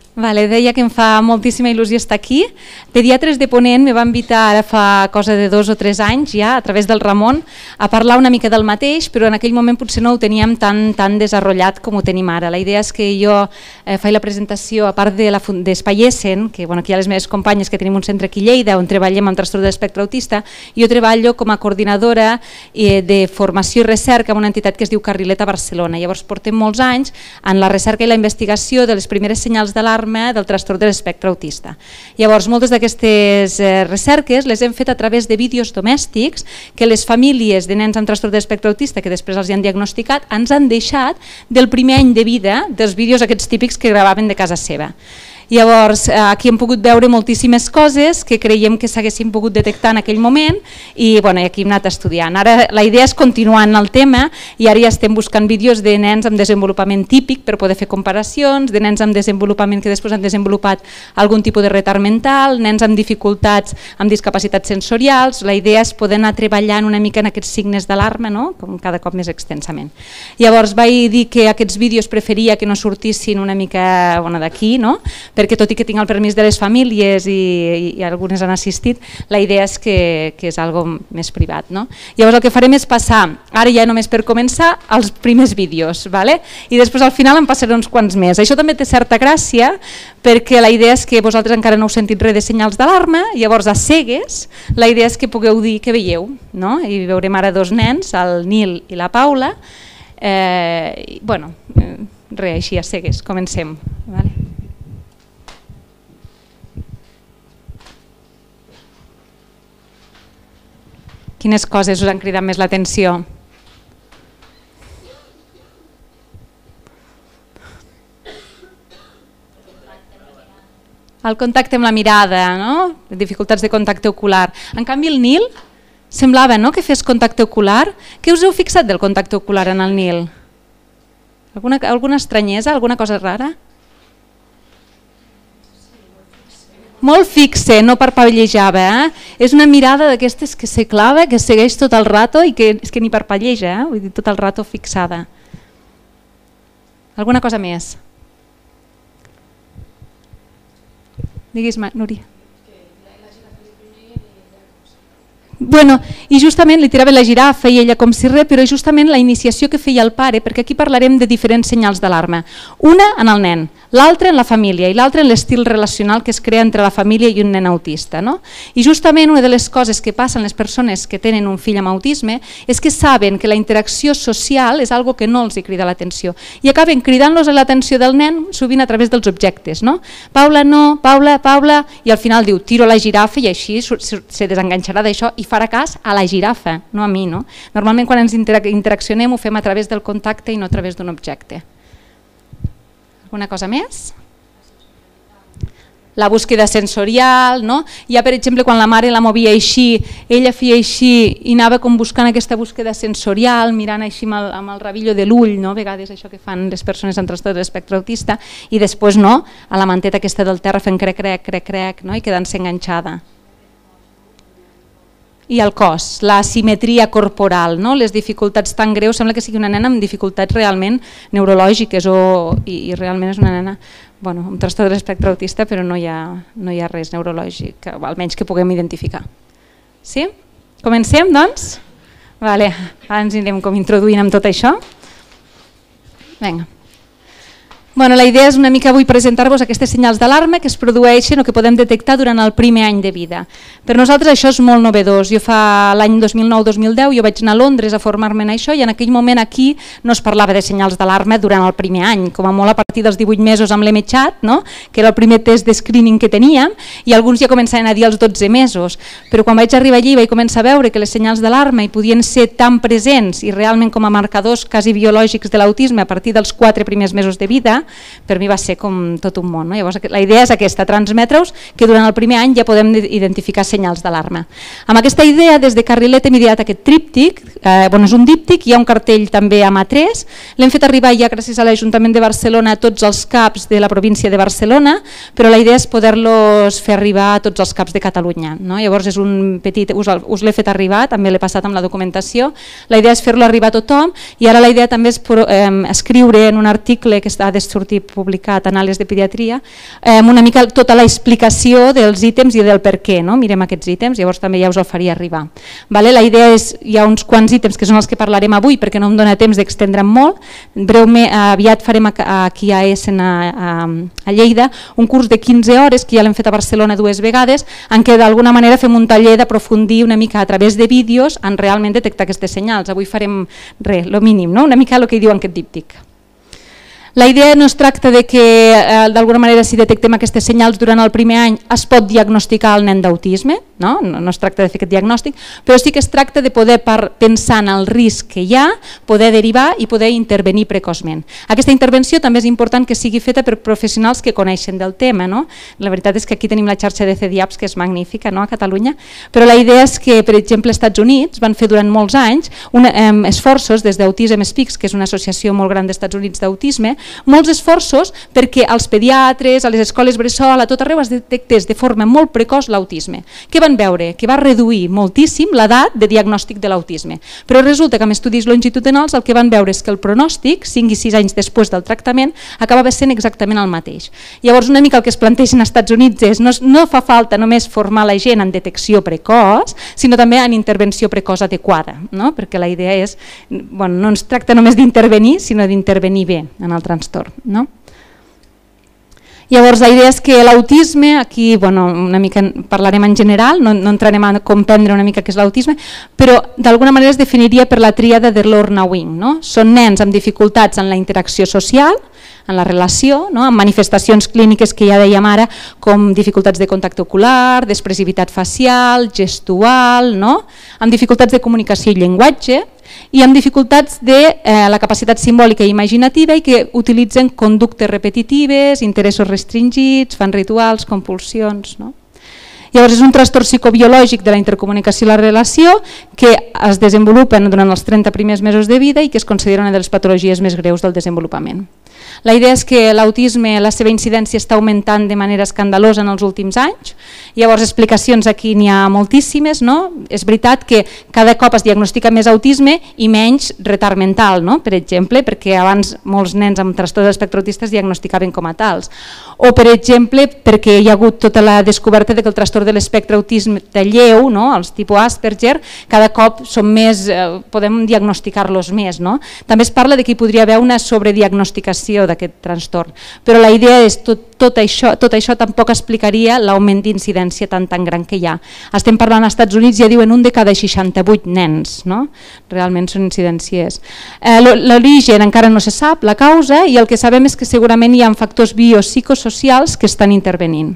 Deia que em fa moltíssima il·lusió estar aquí. Pediatres de Ponent me va invitar ara fa cosa de 2 o 3 anys ja, a través del Ramon, a parlar una mica del mateix, però en aquell moment potser no ho teníem tan desenvolupat com ho tenim ara. La idea és que jo faig la presentació, a part d'Espai Essen, que aquí hi ha les meves companyes que tenim un centre aquí a Lleida on treballem amb trastorn de l'espectre autista, jo treballo com a coordinadora de formació i recerca en una entitat que es diu Carrilet a Barcelona. Llavors portem molts anys en la recerca i la investigació de les primeres senyals d'alarma del trastorn de l'espectre autista. Llavors, moltes d'aquestes recerques les hem fet a través de vídeos domèstics que les famílies de nens amb trastorn de l'espectre autista que després els han diagnosticat ens han deixat del primer any de vida dels vídeos aquests típics que gravaven de casa seva. Llavors, aquí hem pogut veure moltíssimes coses que creiem que s'haguessin pogut detectar en aquell moment i aquí hem anat estudiant. Ara la idea és continuar en el tema i ara ja estem buscant vídeos de nens amb desenvolupament típic per poder fer comparacions, de nens amb desenvolupament que després han desenvolupat algun tipus de retard mental, nens amb dificultats, amb discapacitats sensorials. La idea és poder anar treballant una mica en aquests signes d'alarma, com cada cop més extensament. Llavors vaig dir que aquests vídeos preferia que no sortissin una mica d'aquí, perquè tot i que tinc el permís de les famílies i algunes han assistit, la idea és que és algo més privat. Llavors el que farem és passar, ara ja només per començar, als primers vídeos, i després al final en passaré uns quants més. Això també té certa gràcia perquè la idea és que vosaltres encara no heu sentit res de senyals d'alarma, llavors a cegues la idea és que pugueu dir què veieu, i veurem ara 2 nens, el Nil i la Paula, res, així a cegues, comencem. Quines coses us han cridat més l'atenció? El contacte amb la mirada, dificultats de contacte ocular. En canvi el Nil semblava que fes contacte ocular. Què us heu fixat del contacte ocular en el Nil? Alguna estranyesa, alguna cosa rara? Molt fixe, no parpellejava. És una mirada d'aquestes que se clava, que segueix tot el rato i que és que ni parpelleja, vull dir, tot el rato fixada. Alguna cosa més? Digues, Núria. I justament li tiraven la girafa i ella com si res, però justament la iniciació que feia el pare, perquè aquí parlarem de diferents senyals d'alarma. Una en el nen, l'altra en la família i l'altra en l'estil relacional que es crea entre la família i un nen autista. I justament una de les coses que passen les persones que tenen un fill amb autisme és que saben que la interacció social és algo que no els crida l'atenció i acaben cridant-los l'atenció del nen sovint a través dels objectes. Paula no, Paula, Paula, i al final diu tiro la girafa i així se desenganxarà d'això i farà cas a la girafa, no a mi. Normalment quan ens interaccionem ho fem a través del contacte i no a través d'un objecte. Alguna cosa més? La búsqueda sensorial, ja per exemple quan la mare la movia així, ella feia així i anava com buscant aquesta búsqueda sensorial, mirant així amb el rabillo de l'ull, a vegades això que fan les persones amb trastorn de l'espectre autista, i després a la manteta aquesta del terra fent crec, crec, crec, crec, i quedant-se enganxada. I el cos, la asimetria corporal, les dificultats tan greus, sembla que sigui una nena amb dificultats realment neurològiques i realment és una nena amb trastorn de l'espectre autista però no hi ha res neurològic, almenys que puguem identificar. Sí? Comencem, doncs? Ara ens anirem com introduint amb tot això. Vinga. La idea és una mica avui presentar-vos aquestes senyals d'alarma que es produeixen o que podem detectar durant el primer any de vida. Per nosaltres això és molt novedós. Jo fa l'any 2009-2010 jo vaig anar a Londres a formar-me en això i en aquell moment aquí no es parlava de senyals d'alarma durant el primer any, com a molt a partir dels 18 mesos amb l'MChat, que era el primer test de screening que teníem, i alguns ja començaven a dir als 12 mesos. Però quan vaig arribar allí vaig començar a veure que les senyals d'alarma hi podien ser tan presents i realment com a marcadors quasi biològics de l'autisme a partir dels 4 primers mesos de vida, per mi va ser com tot un món. Llavors la idea és aquesta, transmetre-us que durant el primer any ja podem identificar senyals d'alarma. Amb aquesta idea des de Carrilet hem ideat aquest tríptic, és un díptic, hi ha un cartell també amb A3, l'hem fet arribar ja gràcies a l'Ajuntament de Barcelona a tots els CAPs de la província de Barcelona, però la idea és poder-los fer arribar a tots els CAPs de Catalunya. Llavors és un petit, us l'he fet arribar, també l'he passat amb la documentació, la idea és fer-lo arribar a tothom i ara la idea també és escriure en un article que està a sortir publicat Anàlies de Pediatria, una mica tota la explicació dels ítems i del per què, no? Mirem aquests ítems, llavors també ja us el faria arribar. La idea és, hi ha uns quants ítems que són els que parlarem avui perquè no em dóna temps d'extendre'm molt. Breument, aviat farem aquí a Essen, a Lleida, un curs de 15 hores que ja l'hem fet a Barcelona 2 vegades, en què d'alguna manera fem un taller d'aprofundir una mica a través de vídeos en realment detectar aquestes senyals. Avui farem res, lo mínim, no? Una mica el que diu en aquest díptic. La idea no es tracta de que d'alguna manera si detectem aquestes senyals durant el primer any es pot diagnosticar el nen d'autisme, no es tracta de fer aquest diagnòstic, però sí que es tracta de poder, pensar en el risc que hi ha, poder derivar i poder intervenir precoçment. Aquesta intervenció també és important que sigui feta per professionals que coneixen del tema. La veritat és que aquí tenim la xarxa de CDIAPS, que és magnífica a Catalunya, però la idea és que, per exemple, als Estats Units van fer durant molts anys esforços des d'Autism Speaks, que és una associació molt gran dels Estats Units d'autisme, molts esforços perquè als pediatres, a les escoles bressol, a tot arreu es detectés de forma molt precoç l'autisme. Què van veure? Que va reduir moltíssim l'edat de diagnòstic de l'autisme. Però resulta que amb estudis longitudinals el que van veure és que el pronòstic, 5 i 6 anys després del tractament, acabava sent exactament el mateix. Llavors una mica el que es planteixen als Estats Units és no fa falta només formar la gent en detecció precoç, sinó també en intervenció precoç adequada, perquè la idea és, no es tracta només d'intervenir, sinó d'intervenir bé en el trastorn. Llavors la idea és que l'autisme, aquí una mica parlarem en general, no entrarem a comprendre una mica què és l'autisme, però d'alguna manera es definiria per la tríada de Lorna-Wing. Són nens amb dificultats en la interacció social, en la relació, amb manifestacions clíniques que ja dèiem ara, com dificultats de contacte ocular, d'expressivitat facial, gestual, amb dificultats de comunicació i llenguatge, i amb dificultats de la capacitat simbòlica i imaginativa i que utilitzen conductes repetitives, interessos restringits, fan rituals, compulsions. Llavors és un trastorn psicobiològic de la intercomunicació i la relació que es desenvolupen durant els 30 primers mesos de vida i que es considera una de les patologies més greus del desenvolupament. La idea és que l'autisme, la seva incidència està augmentant de manera escandalosa en els últims anys. Llavors, explicacions aquí n'hi ha moltíssimes. És veritat que cada cop es diagnostica més autisme i menys retard mental, per exemple, perquè abans molts nens amb trastorn de l'espectre autista es diagnosticaven com a tals. O, per exemple, perquè hi ha hagut tota la descoberta que el trastorn de l'espectre autisme de lleu, els tipus Asperger, cada cop podem diagnosticar-los més. També es parla que hi podria haver una sobrediagnosticació d'aquest trastorn, però la idea és tot això tampoc explicaria l'augment d'incidència tan gran que hi ha. Estem parlant als Estats Units, ja diuen 1 de cada 68 nens, realment són incidències. L'origen encara no se sap, la causa, i el que sabem és que segurament hi ha factors biopsicosocials que estan intervenint.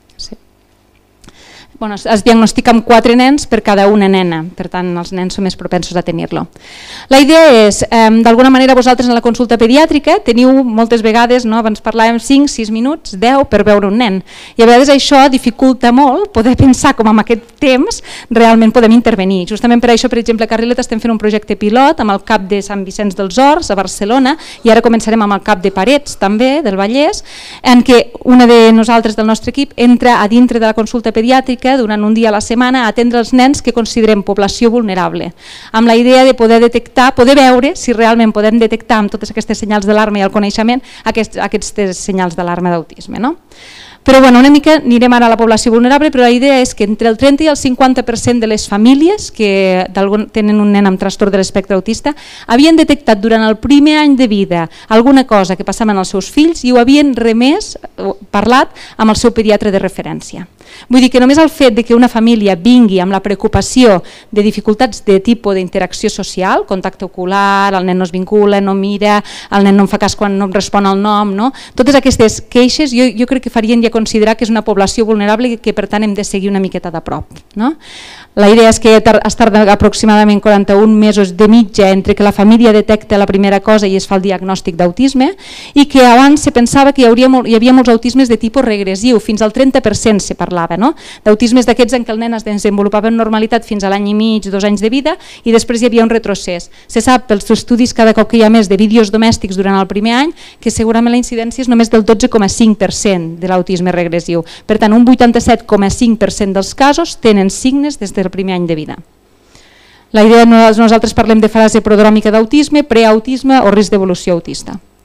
Es diagnostica amb 4 nens per cada una nena, per tant els nens són més propensos a tenir-lo. La idea és, d'alguna manera vosaltres en la consulta pediàtrica teniu moltes vegades, abans parlàvem 5, 6 minuts, 10 per veure un nen, i a vegades això dificulta molt poder pensar com amb aquest temps realment podem intervenir. Justament per això, per exemple, a Carrilet estem fent un projecte pilot amb el CAP de Sant Vicenç dels Horts a Barcelona i ara començarem amb el CAP de Parets també, del Vallès, en què una de nosaltres del nostre equip entra a dintre de la consulta pediàtrica durant un dia a la setmana a atendre els nens que considerem població vulnerable, amb la idea de poder detectar, poder veure si realment podem detectar amb totes aquestes senyals d'alarma i el coneixement aquestes senyals d'alarma d'autisme. Però una mica anirem ara a la població vulnerable, però la idea és que entre el 30 i el 50% de les famílies que tenen un nen amb trastorn de l'espectre autista havien detectat durant el primer any de vida alguna cosa que passava en els seus fills i ho havien parlat amb el seu pediatre de referència. Vull dir que només el fet que una família vingui amb la preocupació de dificultats de tipus d'interacció social, contacte ocular, el nen no es vincula, no mira, el nen no em fa cas quan no em respon el nom, totes aquestes queixes jo crec que farien ja considerar que és una població vulnerable i que per tant hem de seguir una miqueta de prop. La idea és que es tarda aproximadament 41 mesos de mitja entre que la família detecta la primera cosa i es fa el diagnòstic d'autisme i que abans se pensava que hi havia molts autismes de tipus regressiu, fins al 30% se parlava, d'autismes d'aquests en què el nen es desenvolupava en normalitat fins a l'any i mig, 2 anys de vida i després hi havia un retrocés. Se sap pels estudis cada cop que hi ha més de vídeos domèstics durant el primer any que segurament la incidència és només del 12,5% de l'autisme regressiu. Per tant, un 87,5% dels casos tenen signes des del primer any de vida. La idea, nosaltres parlem de fase prodròmica d'autisme, preautisme o risc d'evolució autista.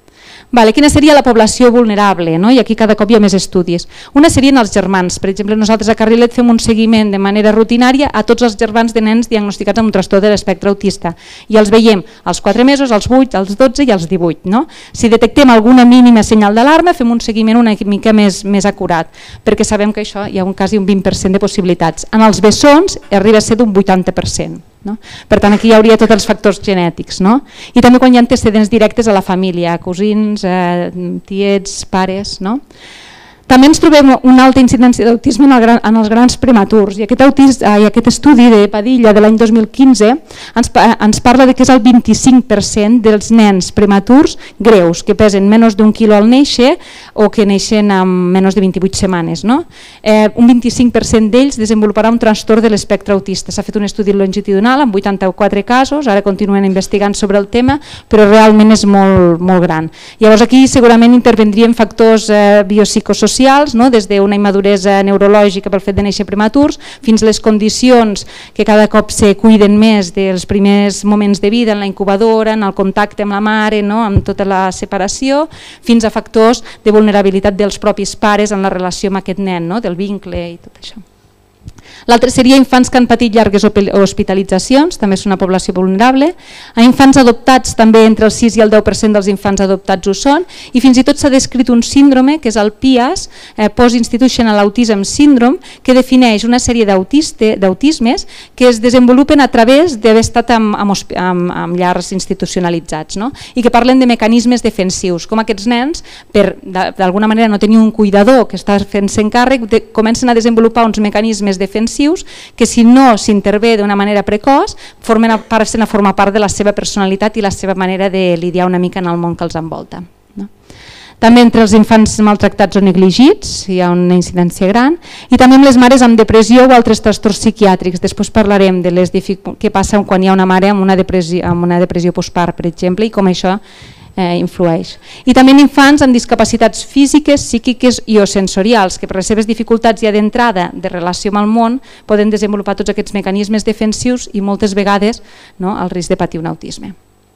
Quina seria la població vulnerable? I aquí cada cop hi ha més estudis. Una serien els germans. Per exemple, nosaltres a Carrilet fem un seguiment de manera rutinària a tots els germans de nens diagnosticats amb un trastorn de l'espectre autista i els veiem als 4 mesos, als 8, als 12 i als 18. Si detectem alguna mínima senyal d'alarma fem un seguiment una mica més acurat, perquè sabem que això hi ha quasi un 20% de possibilitats. En els bessons arriba a ser d'un 80%. Per tant, aquí hi hauria tots els factors genètics. I també quan hi ha antecedents directes a la família, cosins, tiets, pares. També ens trobem una alta incidència d'autisme en els grans prematurs i aquest estudi de Padilla de l'any 2015 ens parla que és el 25% dels nens prematurs greus que pesen menys d'un quilo al néixer o que neixen amb menys de 28 setmanes. Un 25% d'ells desenvoluparà un trastorn de l'espectre autista. S'ha fet un estudi longitudinal amb 84 casos, ara continuen investigant sobre el tema, però realment és molt gran. Llavors aquí segurament intervendrien factors biopsicosocials, des d'una immaduresa neurològica pel fet de néixer prematurs fins a les condicions que cada cop se cuiden més dels primers moments de vida en la incubadora, en el contacte amb la mare, amb tota la separació, fins a factors de vulnerabilitat dels propis pares en la relació amb aquest nen, del vincle i tot això. L'altre seria infants que han patit llargues hospitalitzacions, també és una població vulnerable. A infants adoptats també entre el 6 i el 10% dels infants adoptats ho són i fins i tot s'ha descrit un síndrome que és el PIAS, Post-Institutional Autism Syndrome, que defineix una sèrie d'autismes que es desenvolupen a través d'haver estat en llars institucionalitzats i que parlen de mecanismes defensius, com aquests nens, per d'alguna manera no tenir un cuidador que està fent-se càrrec, comencen a desenvolupar uns mecanismes defensius que si no s'intervé d'una manera precoç passen a formar part de la seva personalitat i la seva manera de lidiar una mica en el món que els envolta. També entre els infants maltractats o negligits hi ha una incidència gran i també amb les mares amb depressió o altres trastorns psiquiàtrics. Després parlarem de què passa quan hi ha una mare amb una depressió postpart, per exemple, i com això influeix. I també en infants amb discapacitats físiques, psíquiques i o sensorials, que per les seves dificultats ja d'entrada de relació amb el món poden desenvolupar tots aquests mecanismes defensius i moltes vegades el risc de patir un autisme.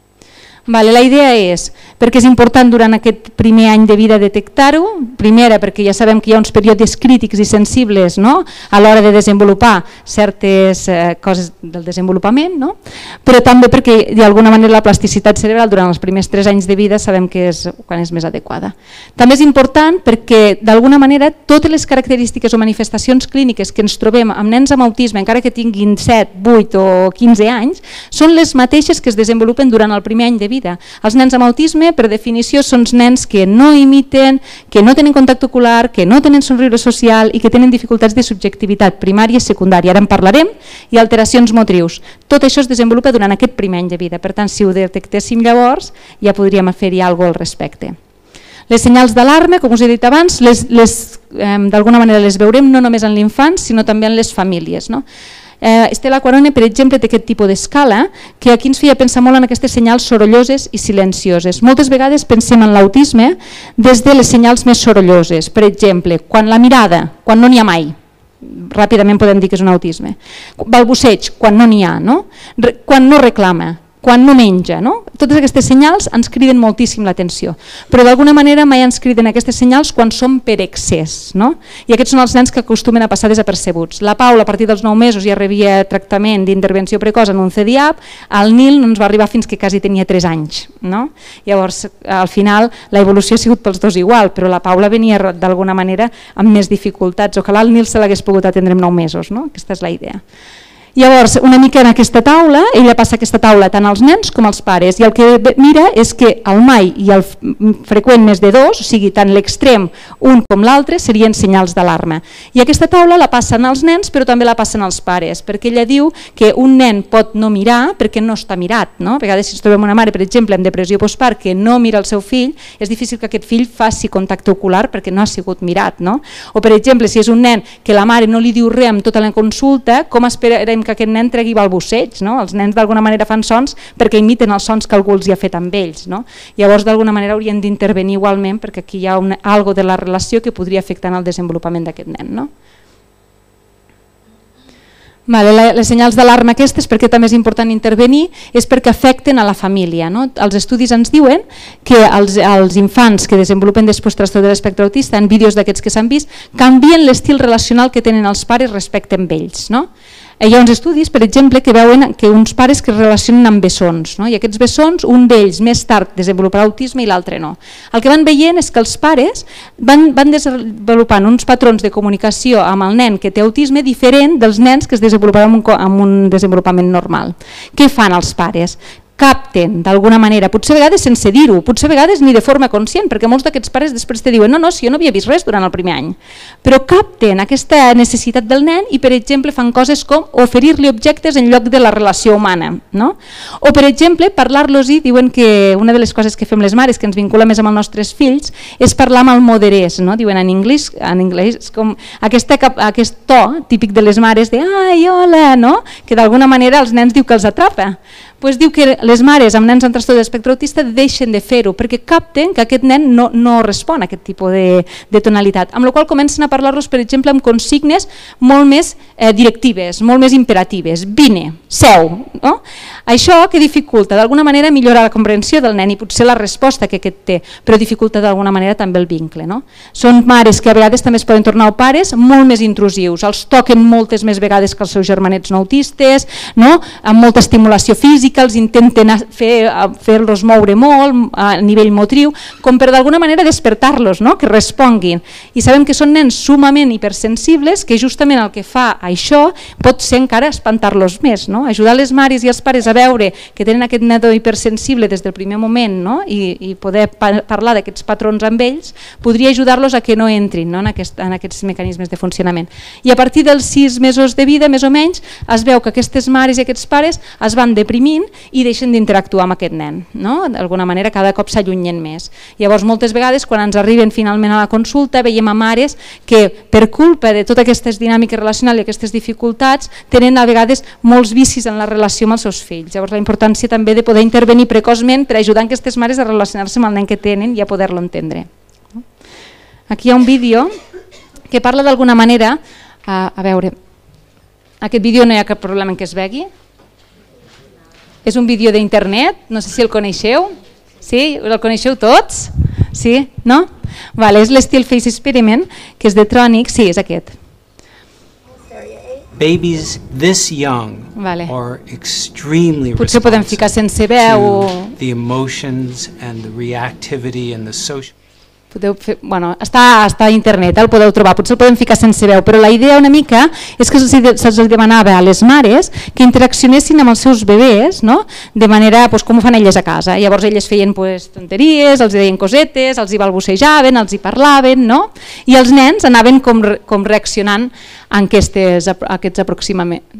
La idea és, perquè és important durant aquest primer any de vida detectar-ho, primera perquè ja sabem que hi ha uns períodes crítics i sensibles a l'hora de desenvolupar certes coses del desenvolupament, però també perquè d'alguna manera la plasticitat cerebral durant els primers 3 anys de vida sabem que és quan és més adequada. També és important perquè d'alguna manera totes les característiques o manifestacions clíniques que ens trobem amb nens amb autisme, encara que tinguin 7, 8 o 15 anys, són les mateixes que es desenvolupen durant el primer any de vida. Els nens amb autisme, per definició, són nens que no imiten, que no tenen contacte ocular, que no tenen somriure social i que tenen dificultats de subjectivitat primària i secundària. Ara en parlarem, i alteracions motrius. Tot això es desenvolupa durant aquest primer any de vida. Per tant, si ho detectéssim llavors, ja podríem fer-hi alguna cosa al respecte. Les senyals d'alarma, com us he dit abans, d'alguna manera les veurem no només en l'infant, sinó també en les famílies. Estela Quarone, per exemple, té aquest tipus d'escala que aquí ens feia pensar molt en aquestes senyals sorolloses i silencioses. Moltes vegades pensem en l'autisme des de les senyals més sorolloses. Per exemple, quan la mirada, quan no n'hi ha mai, ràpidament podem dir que és un autisme. Balbuceig, quan no n'hi ha, quan no reclama, quan no menja. Totes aquestes senyals ens criden moltíssim l'atenció, però d'alguna manera mai ens criden aquestes senyals quan són per excés. I aquests són els nens que acostumen a passar desapercebuts. La Paula a partir dels 9 mesos ja rebia tractament d'intervenció precoç en un CDAP, el Nil no ens va arribar fins que quasi tenia 3 anys. Llavors, al final, la evolució ha sigut pels dos igual, però la Paula venia d'alguna manera amb més dificultats. Ojalà el Nil se l'hagués pogut atendre en 9 mesos, aquesta és la idea. Llavors, una mica en aquesta taula, ella passa aquesta taula tant als nens com als pares i el que mira és que el mai i el freqüent més de 2, o sigui, tant l'extrem un com l'altre, serien senyals d'alarma. I aquesta taula la passen als nens però també la passen als pares, perquè ella diu que un nen pot no mirar perquè no està mirat. A vegades si ens trobem una mare, per exemple, amb depressió postpart que no mira el seu fill, és difícil que aquest fill faci contacte ocular perquè no ha sigut mirat. O per exemple, si és un nen que la mare no li diu res amb tota la consulta, com esperarem que aquest nen tregui balbuceig? Els nens d'alguna manera fan sons perquè imiten els sons que algú els hi ha fet amb ells. Llavors d'alguna manera haurien d'intervenir igualment perquè aquí hi ha algo de la relació que podria afectar el desenvolupament d'aquest nen. Les senyals d'alarma aquestes, perquè també és important intervenir, és perquè afecten a la família. Els estudis ens diuen que els infants que desenvolupen després trastorn de l'espectre autista, en vídeos d'aquests que s'han vist, canvien l'estil relacional que tenen els pares respecte amb ells. Hi ha uns estudis, per exemple, que veuen que uns pares que es relacionen amb bessons, i aquests bessons, un d'ells més tard desenvoluparà autisme i l'altre no. El que van veient és que els pares van desenvolupant uns patrons de comunicació amb el nen que té autisme diferent dels nens que es desenvoluparan amb un desenvolupament normal. Què fan els pares? Capten d'alguna manera, potser a vegades sense dir-ho, potser a vegades ni de forma conscient, perquè molts d'aquests pares després te diuen no, si jo no havia vist res durant el primer any, però capten aquesta necessitat del nen i per exemple fan coses com oferir-li objectes en lloc de la relació humana, o per exemple parlar-los-hi, diuen que una de les coses que fem les mares que ens vincula més amb els nostres fills és parlar amb el moderès, diuen en anglès com aquest to típic de les mares de ai, hola, que d'alguna manera els nens diu que els atrapa. Pues diu que les mares amb nens amb trastorn de l'espectre autista deixen de fer-ho perquè capten que aquest nen no respon a aquest tipus de tonalitat, amb la qual comencen a parlar-los, per exemple, amb consignes molt més directives, molt més imperatives. Vine, seu. Això que dificulta d'alguna manera millorar la comprensió del nen i potser la resposta que aquest té, però dificulta d'alguna manera també el vincle. Són mares que a vegades també es poden tornar pares molt més intrusius, els toquen moltes més vegades que els seus germanets no autistes, amb molta estimulació física, els intenten fer-los moure molt a nivell motriu, com per d'alguna manera despertar-los, que responguin. I sabem que són nens sumament hipersensibles, que justament el que fa això pot ser encara espantar-los més. Ajudar les mares i els pares a veure que tenen aquest nadó hipersensible des del primer moment i poder parlar d'aquests patrons amb ells, podria ajudar-los a que no entrin en aquests mecanismes de funcionament. I a partir dels 6 mesos de vida, més o menys, es veu que aquestes mares i aquests pares es van deprimint i deixen d'interactuar amb aquest nen. D'alguna manera cada cop s'allunyen més. Llavors moltes vegades quan ens arriben finalment a la consulta veiem a mares que per culpa de totes aquestes dinàmiques relacionals i aquestes dificultats tenen a vegades molts vicis en la relació amb els seus fills. Llavors la importància també de poder intervenir precoçment per ajudar aquestes mares a relacionar-se amb el nen que tenen i a poder-lo entendre. Aquí hi ha un vídeo que parla d'alguna manera, a veure, aquest vídeo no hi ha cap problema en què es vegi. És un vídeo d'internet, no sé si el coneixeu. Sí? El coneixeu tots? Sí? No? És l'Still Face Experiment, que és de Tronic. Sí, és aquest. Babies this young are extremely potser podem ficar sense veu to the emotions and the reactivity and the social. Està a internet, el podeu trobar, potser el podem ficar sense veu, però la idea una mica és que se'ls demanava a les mares que interaccionessin amb els seus bebès de manera com ho fan elles a casa. Llavors elles feien tonteries, els deien cosetes, els hi balbucejaven, els hi parlaven, i els nens anaven com reaccionant a aquests aproximaments.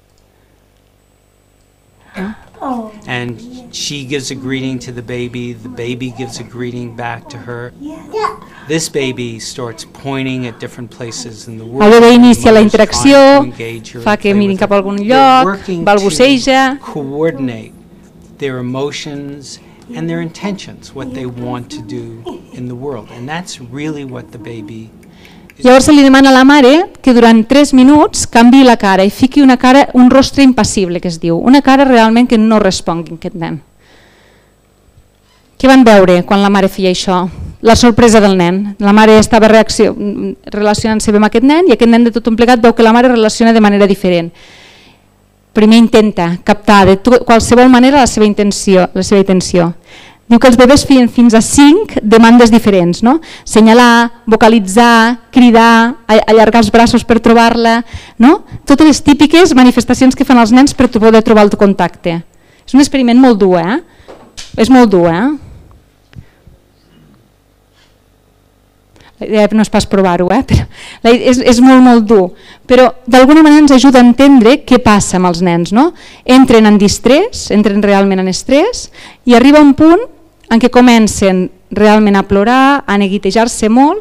And she gives a greeting to the baby gives a greeting back to her. This baby starts pointing at different places in the world. El bebè inicia la interacció, fa que mirin cap a algun lloc, balbuceja. Coordinate their emotions and their intentions, what they want to do in the world. And that's really what the baby. Llavors se li demana a la mare que durant 3 minuts canviï la cara i fiqui un rostre impassible, que es diu, una cara realment que no respongui a aquest nen. Què van veure quan la mare feia això? La sorpresa del nen. La mare estava relacionant-se amb aquest nen i aquest nen de tot un plegat veu que la mare relaciona de manera diferent. Primer intenta captar de qualsevol manera la seva intenció. Diu que els bebès feien fins a 5 demandes diferents, senyalar, vocalitzar, cridar, allargar els braços per trobar-la, totes les típiques manifestacions que fan els nens per poder trobar el contacte. És un experiment molt dur, És molt dur, La idea no és pas provar-ho, però és molt dur, però d'alguna manera ens ajuda a entendre què passa amb els nens. Entren en distrés, entren realment en estrès i arriba un punt en què comencen realment a plorar, a neguitejar-se molt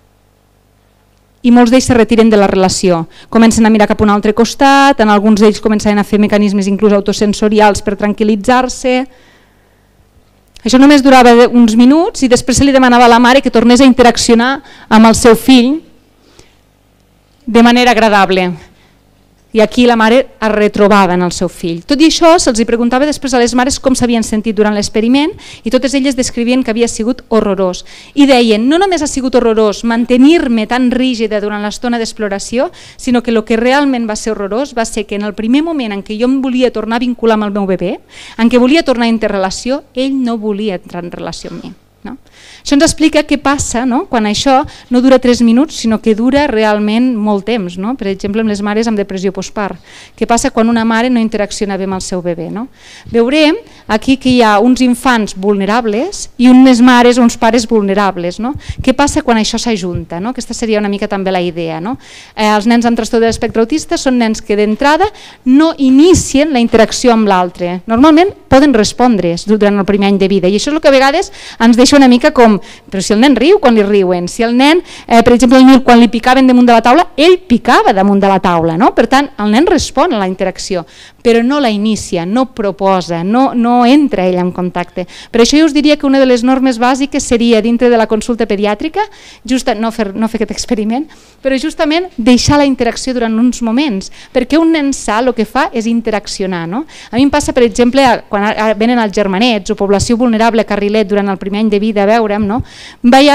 i molts d'ells se retiren de la relació. Comencen a mirar cap a un altre costat, en alguns d'ells començaven a fer mecanismes inclús autosensorials per tranquil·litzar-se. Això només durava uns minuts i després se li demanava a la mare que tornés a interaccionar amb el seu fill de manera agradable. I aquí la mare es retrobava en el seu fill. Tot i això, se'ls preguntava després a les mares com s'havien sentit durant l'experiment i totes elles descrivien que havia sigut horrorós. I deien, no només ha sigut horrorós mantenir-me tan rígida durant l'estona d'exploració, sinó que el que realment va ser horrorós va ser que en el primer moment en què jo em volia tornar a vincular amb el meu bebè, en què volia tornar a interrelació, ell no volia entrar en relació amb mi. Això ens explica què passa quan això no dura 3 minuts, sinó que dura realment molt temps. Per exemple, amb les mares amb depressió postpart. Què passa quan una mare no interacciona bé amb el seu bebè? Veurem aquí que hi ha uns infants vulnerables i unes mares o uns pares vulnerables. Què passa quan això s'ajunta? Aquesta seria una mica també la idea. Els nens amb trastorn de l'espectre autista són nens que d'entrada no inicien la interacció amb l'altre. Normalment poden respondre durant el primer any de vida i això és el que a vegades ens deixa una mica com, però si el nen riu quan li riuen, si el nen, per exemple el Nil quan li picaven damunt de la taula, ell picava damunt de la taula, per tant el nen respon a la interacció, però no la inicia, no proposa, no entra ell en contacte. Per això jo us diria que una de les normes bàsiques seria dintre de la consulta pediàtrica, no fer aquest experiment, però justament deixar la interacció durant uns moments, perquè un nen sa el que fa és interaccionar. A mi em passa, per exemple, quan venen els germanets o població vulnerable a Carrilet durant el primer any de vida a veure'm, vaig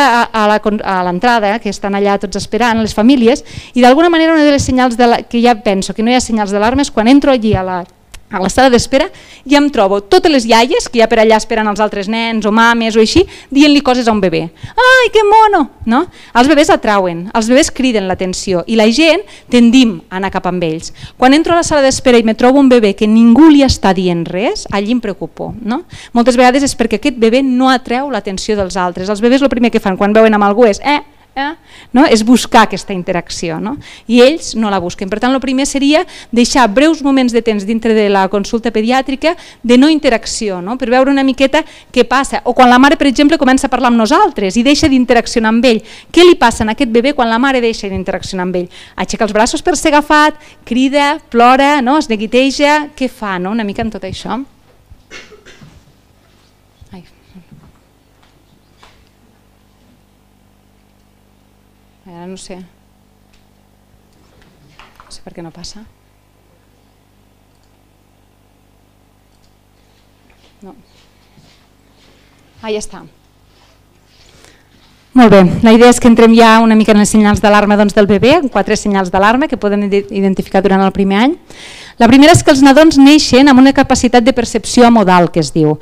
a l'entrada, que estan allà tots esperant, les famílies, i d'alguna manera una de les senyals que ja penso que no hi ha senyals d'alarma és quan entro allí a la sala d'espera i em trobo totes les iaies que hi ha per allà esperant els altres nens o mames o així, dient-li coses a un bebè. Ai, que mono! Els bebès atrauen, els bebès criden l'atenció i la gent tendim a anar cap amb ells. Quan entro a la sala d'espera i me trobo un bebè que ningú li està dient res, allí em preocupo. Moltes vegades és perquè aquest bebè no atreu l'atenció dels altres. Els bebès el primer que fan quan veuen amb algú és és buscar aquesta interacció i ells no la busquen. Per tant, el primer seria deixar breus moments de temps dintre de la consulta pediàtrica de no interacció, per veure una miqueta què passa, o quan la mare, per exemple, comença a parlar amb nosaltres i deixa d'interaccionar amb ell. Què li passa a aquest bebè quan la mare deixa d'interaccionar amb ell? Aixeca els braços per ser agafat, crida, plora, es neguiteja, què fa una mica amb tot això? Ara no sé per què no passa. No. Ja està. Molt bé, la idea és que entrem ja una mica en les senyals d'alarma del bebè, 4 senyals d'alarma que podem identificar durant el primer any. La primera és que els nadons neixen amb una capacitat de percepció amodal, que es diu.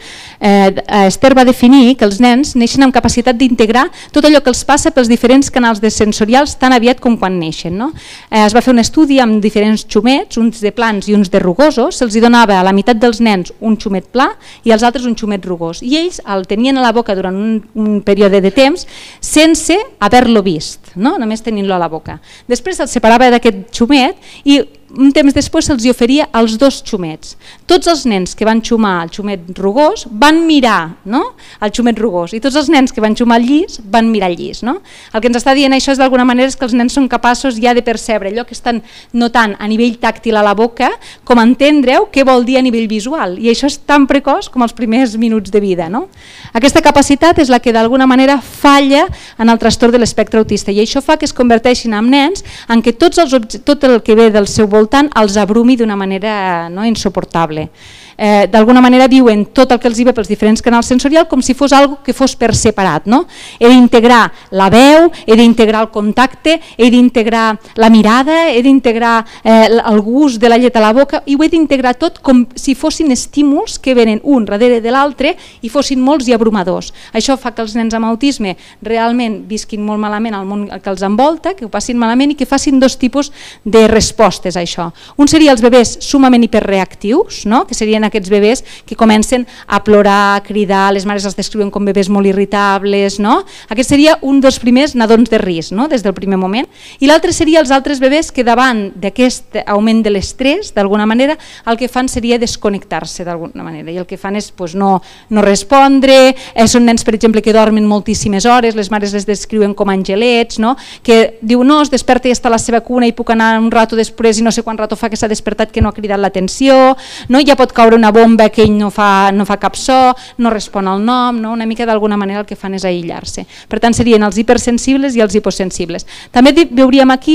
Esther va definir que els nens neixen amb capacitat d'integrar tot allò que els passa pels diferents canals sensorials tan aviat com quan neixen. Es va fer un estudi amb diferents xumets, uns de plans i uns de rugosos, se'ls donava a la meitat dels nens un xumet pla i als altres un xumet rugós. I ells el tenien a la boca durant un període de temps sense haver-lo vist, només tenint-lo a la boca. Després se'ls separava d'aquest xumet i un temps després se'ls oferia els 2 xumets. Tots els nens que van xumar el xumet rugós van mirar el xumet rugós i tots els nens que van xumar el llis van mirar el llis. El que ens està dient això és d'alguna manera és que els nens són capaços ja de percebre allò que estan notant a nivell tàctil a la boca com entendre-ho què vol dir a nivell visual i això és tan precoç com els primers minuts de vida. Aquesta capacitat és la que d'alguna manera falla en el trastorn de l'espectre autista i això fa que es converteixin en nens en què tot el que ve del seu voltant els abrumi d'una manera insuportable. D'alguna manera viuen tot el que els hi ve pels diferents canals sensorials com si fos algo que fos per separat. He d'integrar la veu, he d'integrar el contacte, he d'integrar la mirada, he d'integrar el gust de la llet a la boca i ho he d'integrar tot com si fossin estímuls que venen un darrere de l'altre i fossin molts i abrumadors. Això fa que els nens amb autisme realment visquin molt malament el món que els envolta, que ho passin malament i que facin 2 tipus de respostes a això. Un seria els bebès sumament hiperreactius, que serien aquests bebès que comencen a plorar, a cridar, les mares els descriuen com bebès molt irritables. Aquest seria un dels primers nadons de risc des del primer moment. I l'altre seria els altres bebès que davant d'aquest augment de l'estrès, d'alguna manera, el que fan seria desconnectar-se d'alguna manera. I el que fan és no respondre, són nens, per exemple, que dormen moltíssimes hores, les mares les descriuen com angelets, que diu no, es desperta i està a la seva cuna i puc anar un rato després i no sé quant rato fa que s'ha despertat que no ha cridat l'atenció, ja pot caure una bomba que ell no fa cap so, no respon al nom, una mica d'alguna manera el que fan és aïllar-se. Per tant serien els hipersensibles i els hiposensibles. També veuríem aquí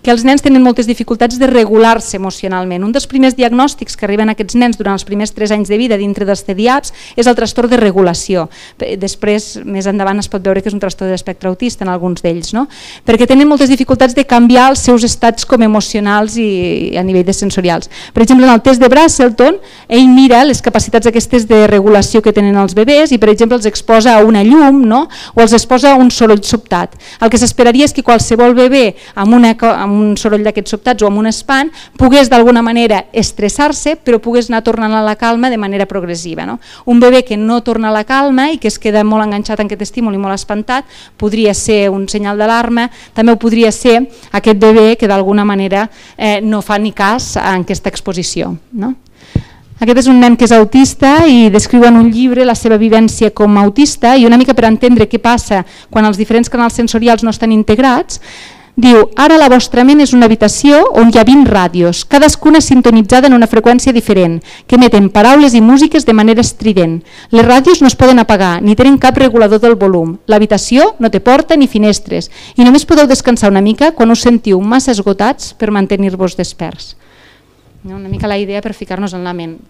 que els nens tenen moltes dificultats de regular-se emocionalment. Un dels primers diagnòstics que arriben a aquests nens durant els primers 3 anys de vida dintre dels CDAPS és el trastorn de regulació. Després, més endavant, es pot veure que és un trastorn de l'espectre autista en alguns d'ells, no? Perquè tenen moltes dificultats de canviar els seus estats com emocionals i a nivell de sensorials. Per exemple, en el test de Braselton, ell mira les capacitats aquestes de regulació que tenen els bebès i, per exemple, els exposa a una llum, no? O els exposa a un soroll sobtat. El que s'esperaria és que qualsevol bebè amb un soroll d'aquests sobtats o amb un espant pogués d'alguna manera estressar-se, però pogués anar tornant a la calma de manera progressiva, no? Un bebè que no torna a la calma i que es queda molt enganxat en aquest estímul i molt espantat podria ser un senyal d'alarma. També ho podria ser aquest bebè que d'alguna manera no fa ni cas a aquesta exposició, no? Aquest és un nen que és autista i descriu en un llibre la seva vivència com a autista i una mica per entendre què passa quan els diferents canals sensorials no estan integrats, diu: ara la vostra ment és una habitació on hi ha 20 ràdios, cadascuna sintonitzada en una freqüència diferent, que emeten paraules i músiques de manera estrident. Les ràdios no es poden apagar, ni tenen cap regulador del volum. L'habitació no té porta ni finestres i només podeu descansar una mica quan us sentiu massa esgotats per mantenir-vos desperts. Una mica la idea per ficar-nos en la ment.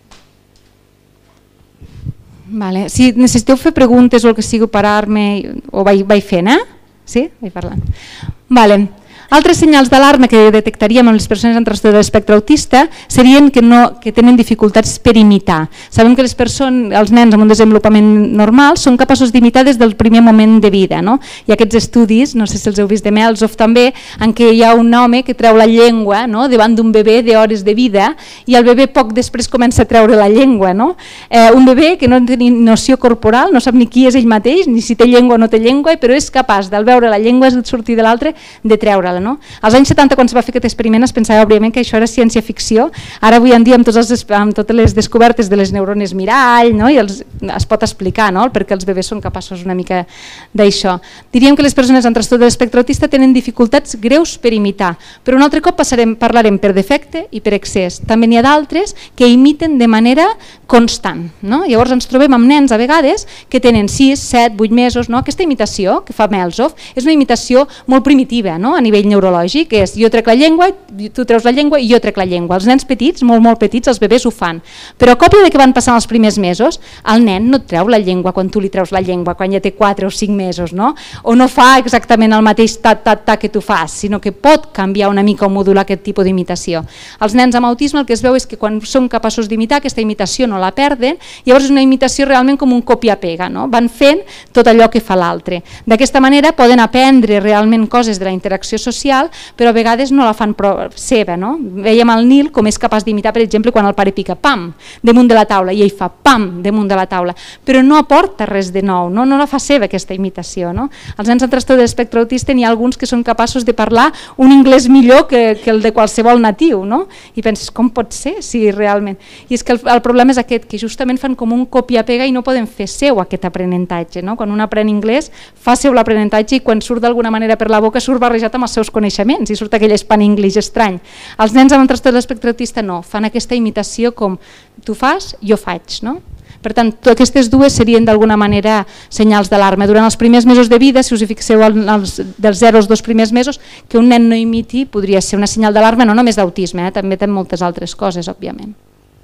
Vale. Si necessiteu fer preguntes o el que sigui, parar-me, o vaig fent, Sí? Vaig parlant. Vale. Altres senyals d'alarma que detectaríem en les persones amb trastorn de l'espectre autista serien que tenen dificultats per imitar. Sabem que els nens amb un desenvolupament normal són capaços d'imitar des del primer moment de vida, no? Hi ha aquests estudis, no sé si els heu vist, de Meltzoff també, en què hi ha un home que treu la llengua, no?, davant d'un bebè d'hores de vida i el bebè poc després comença a treure la llengua, no? Un bebè que no té ni noció corporal, no sap ni qui és ell mateix, ni si té llengua o no té llengua, però és capaç, del veure la llengua sortir de l'altre, de treure-la. No? Als anys 70, quan es va fer aquest experiment, es pensava òbviament que això era ciència-ficció. Ara avui en dia, amb totes les descobertes de les neurones mirall, no? I es pot explicar, no?, perquè els bebès són capaços una mica d'això. Diríem que les persones amb trastorn de l'espectre autista tenen dificultats greus per imitar, però un altre cop parlarem per defecte i per excés. També n'hi ha d'altres que imiten de manera constant, no? Llavors ens trobem amb nens a vegades que tenen 6, 7, 8 mesos, no? Aquesta imitació que fa Meltzoff és una imitació molt primitiva, no?, a nivell neurològic, és jo trec la llengua, tu treus la llengua i jo trec la llengua. Els nens petits, molt petits, els bebès ho fan, però a còpia de que van passant els primers mesos, el nen no et treu la llengua quan tu li treus la llengua, quan ja té 4 o 5 mesos, no? O no fa exactament el mateix ta que tu fas, sinó que pot canviar una mica o modular aquest tipus d'imitació. Els nens amb autisme el que es veu és que quan són capaços d'imitar, aquesta imitació no la perden, llavors és una imitació realment com un copia-pega, no? Van fent tot allò que fa l'altre. D'aquesta manera poden aprendre realment coses de la interacció social, però a vegades no la fan seva, no? Veiem el Nil com és capaç d'imitar, per exemple, quan el pare pica pam damunt de la taula i ell fa pam damunt de la taula, però no aporta res de nou, no la fa seva aquesta imitació, no? Els nens amb trastorn de l'espectre autista n'hi ha alguns que són capaços de parlar un anglès millor que el de qualsevol natiu, no? I penses, com pot ser? Sí, realment. I és que el problema és aquest, que justament fan com un copia-pega i no poden fer seu aquest aprenentatge, no? Quan un aprèn anglès, fa seu l'aprenentatge i quan surt d'alguna manera per la boca surt barrejat amb els seus coneixements i surt aquell span-english estrany. Els nens amb trastorn de l'espectre autista no, fan aquesta imitació com tu fas, jo faig, no? Per tant, aquestes dues serien d'alguna manera senyals d'alarma. Durant els primers mesos de vida, si us hi fixeu dels 0 als 2 primers mesos, que un nen no imiti podria ser una senyal d'alarma, no només d'autisme, també té moltes altres coses, òbviament.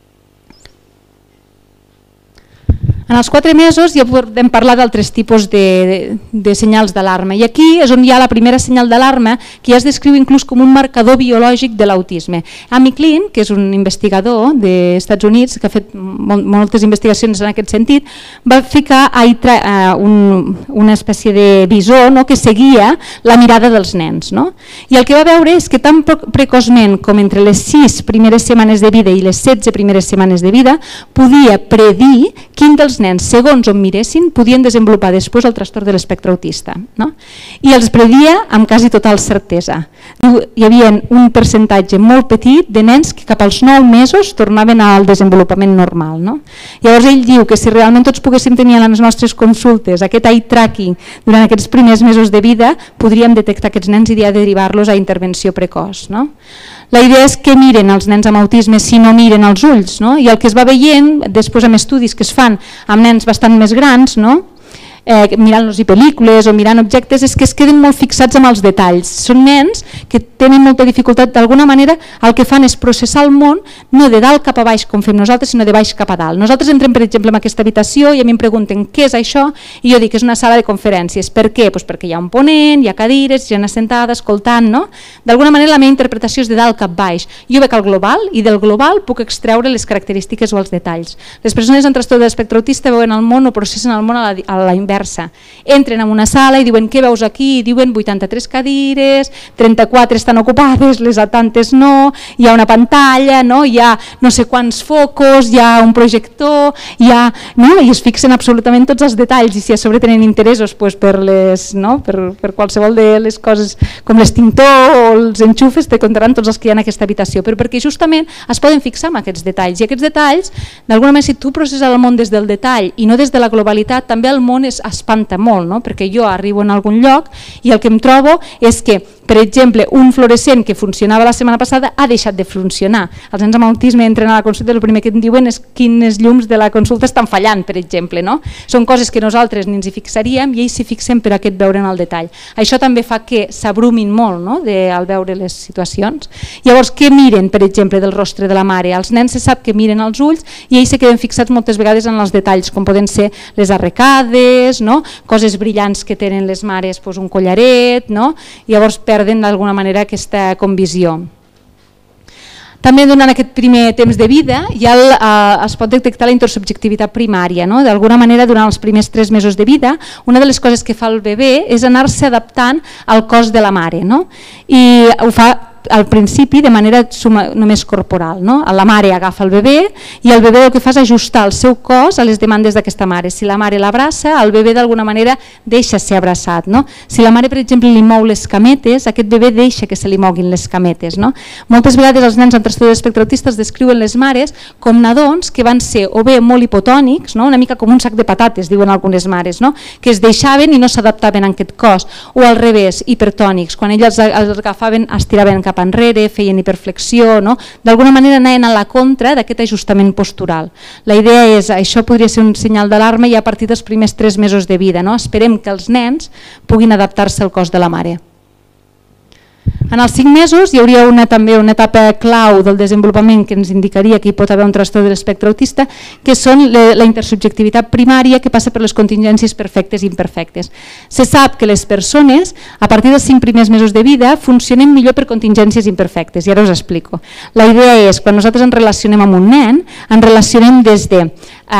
En els 4 mesos ja podem parlar d'altres tipus de senyals d'alarma i aquí és on hi ha la primera senyal d'alarma que ja es descriu inclús com un marcador biològic de l'autisme. Amy Klein, que és un investigador dels Estats Units que ha fet moltes investigacions en aquest sentit, va ficar una espècie de visor que seguia la mirada dels nens. I el que va veure és que tan precoçment com entre les 6 primeres setmanes de vida i les 16 primeres setmanes de vida podia predir quin dels nens, segons on miressin, podien desenvolupar després el trastorn de l'espectre autista. I els predia amb quasi total certesa. Hi havia un percentatge molt petit de nens que cap als 9 mesos tornaven al desenvolupament normal. Llavors ell diu que si realment tots poguéssim tenir a les nostres consultes aquest eye tracking durant aquests primers mesos de vida, podríem detectar aquests nens i derivar-los a intervenció precoç. La idea és que miren els nens amb autisme si no miren els ulls, i el que es va veient després amb estudis que es fan amb nens bastant més grans mirant-los pel·lícules o mirant objectes, és que es queden molt fixats amb els detalls. Són nens que tenen molta dificultat, d'alguna manera el que fan és processar el món no de dalt cap a baix com fem nosaltres, sinó de baix cap a dalt. Nosaltres entrem, per exemple, en aquesta habitació i a mi em pregunten què és això i jo dic que és una sala de conferències. Per què? Pues perquè hi ha un ponent, hi ha cadires, gent assentada, escoltant, no? D'alguna manera la meva interpretació és de dalt cap baix. Jo veig el global i del global puc extreure les característiques o els detalls. Les persones amb trastorn de l'espectre autista veuen el món o processen el món a la inversa. Entren en una sala i diuen què veus aquí? I diuen 83 cadires, 34 estan ocupades, les altres no, hi ha una pantalla, no? Hi ha no sé quants focus, hi ha un projector, no? I es fixen absolutament tots els detalls i si a sobre tenen interessos pues, per qualsevol de les coses com l'extintor o els enxufes te contaran tots els que hi ha en aquesta habitació, però perquè justament es poden fixar en aquests detalls i aquests detalls d'alguna manera si tu processes el món des del detall i no des de la globalitat també el món espanta molt, no? Perquè jo arribo en algun lloc i el que em trobo és que per exemple, un fluorescent que funcionava la setmana passada ha deixat de funcionar. Els nens amb autisme entren a la consulta i el primer que em diuen és quines llums de la consulta estan fallant, per exemple. No? Són coses que nosaltres ni ens hi fixaríem i ells s'hi fixen per aquest veure en el detall. Això també fa que s'abrumin molt no? Al veure les situacions. Llavors, què miren, per exemple, del rostre de la mare? Els nens se sap que miren els ulls i ells se queden fixats moltes vegades en els detalls, com poden ser les arrecades, no? Coses brillants que tenen les mares, doncs un collaret, no? Llavors perden d'alguna manera aquesta convisió. També durant aquest primer temps de vida ja es pot detectar la intersubjectivitat primària. No? D'alguna manera durant els primers 3 mesos de vida una de les coses que fa el bebè és anar-se adaptant al cos de la mare. No? I ho fa al principi de manera només corporal. No? La mare agafa el bebè i el bebè el que fa és ajustar el seu cos a les demandes d'aquesta mare. Si la mare l'abraça, el bebè d'alguna manera deixa ser abraçat. No? Si la mare, per exemple, li mou les cametes, aquest bebè deixa que se li moguin les cametes. No? Moltes vegades els nens amb trastorn d'espectre autista es descriuen les mares com nadons que van ser o bé molt hipotònics, no? Una mica com un sac de patates, diuen algunes mares, no? Que es deixaven i no s'adaptaven a aquest cos, o al revés, hipertònics, quan ells els agafaven es tiraven cap enrere, feien hiperflexió, no? D'alguna manera anaven a la contra d'aquest ajustament postural. La idea és, això podria ser un senyal d'alarma ja a partir dels primers 3 mesos de vida. No? Esperem que els nens puguin adaptar-se al cos de la mare. En els 5 mesos hi hauria també una etapa clau del desenvolupament que ens indicaria que hi pot haver un trastorn de l'espectre autista, que són la intersubjectivitat primària que passa per les contingències perfectes i imperfectes. Se sap que les persones, a partir dels 5 primers mesos de vida, funcionen millor per contingències imperfectes, i ara us explico. La idea és, quan nosaltres ens relacionem amb un nen, ens relacionem des de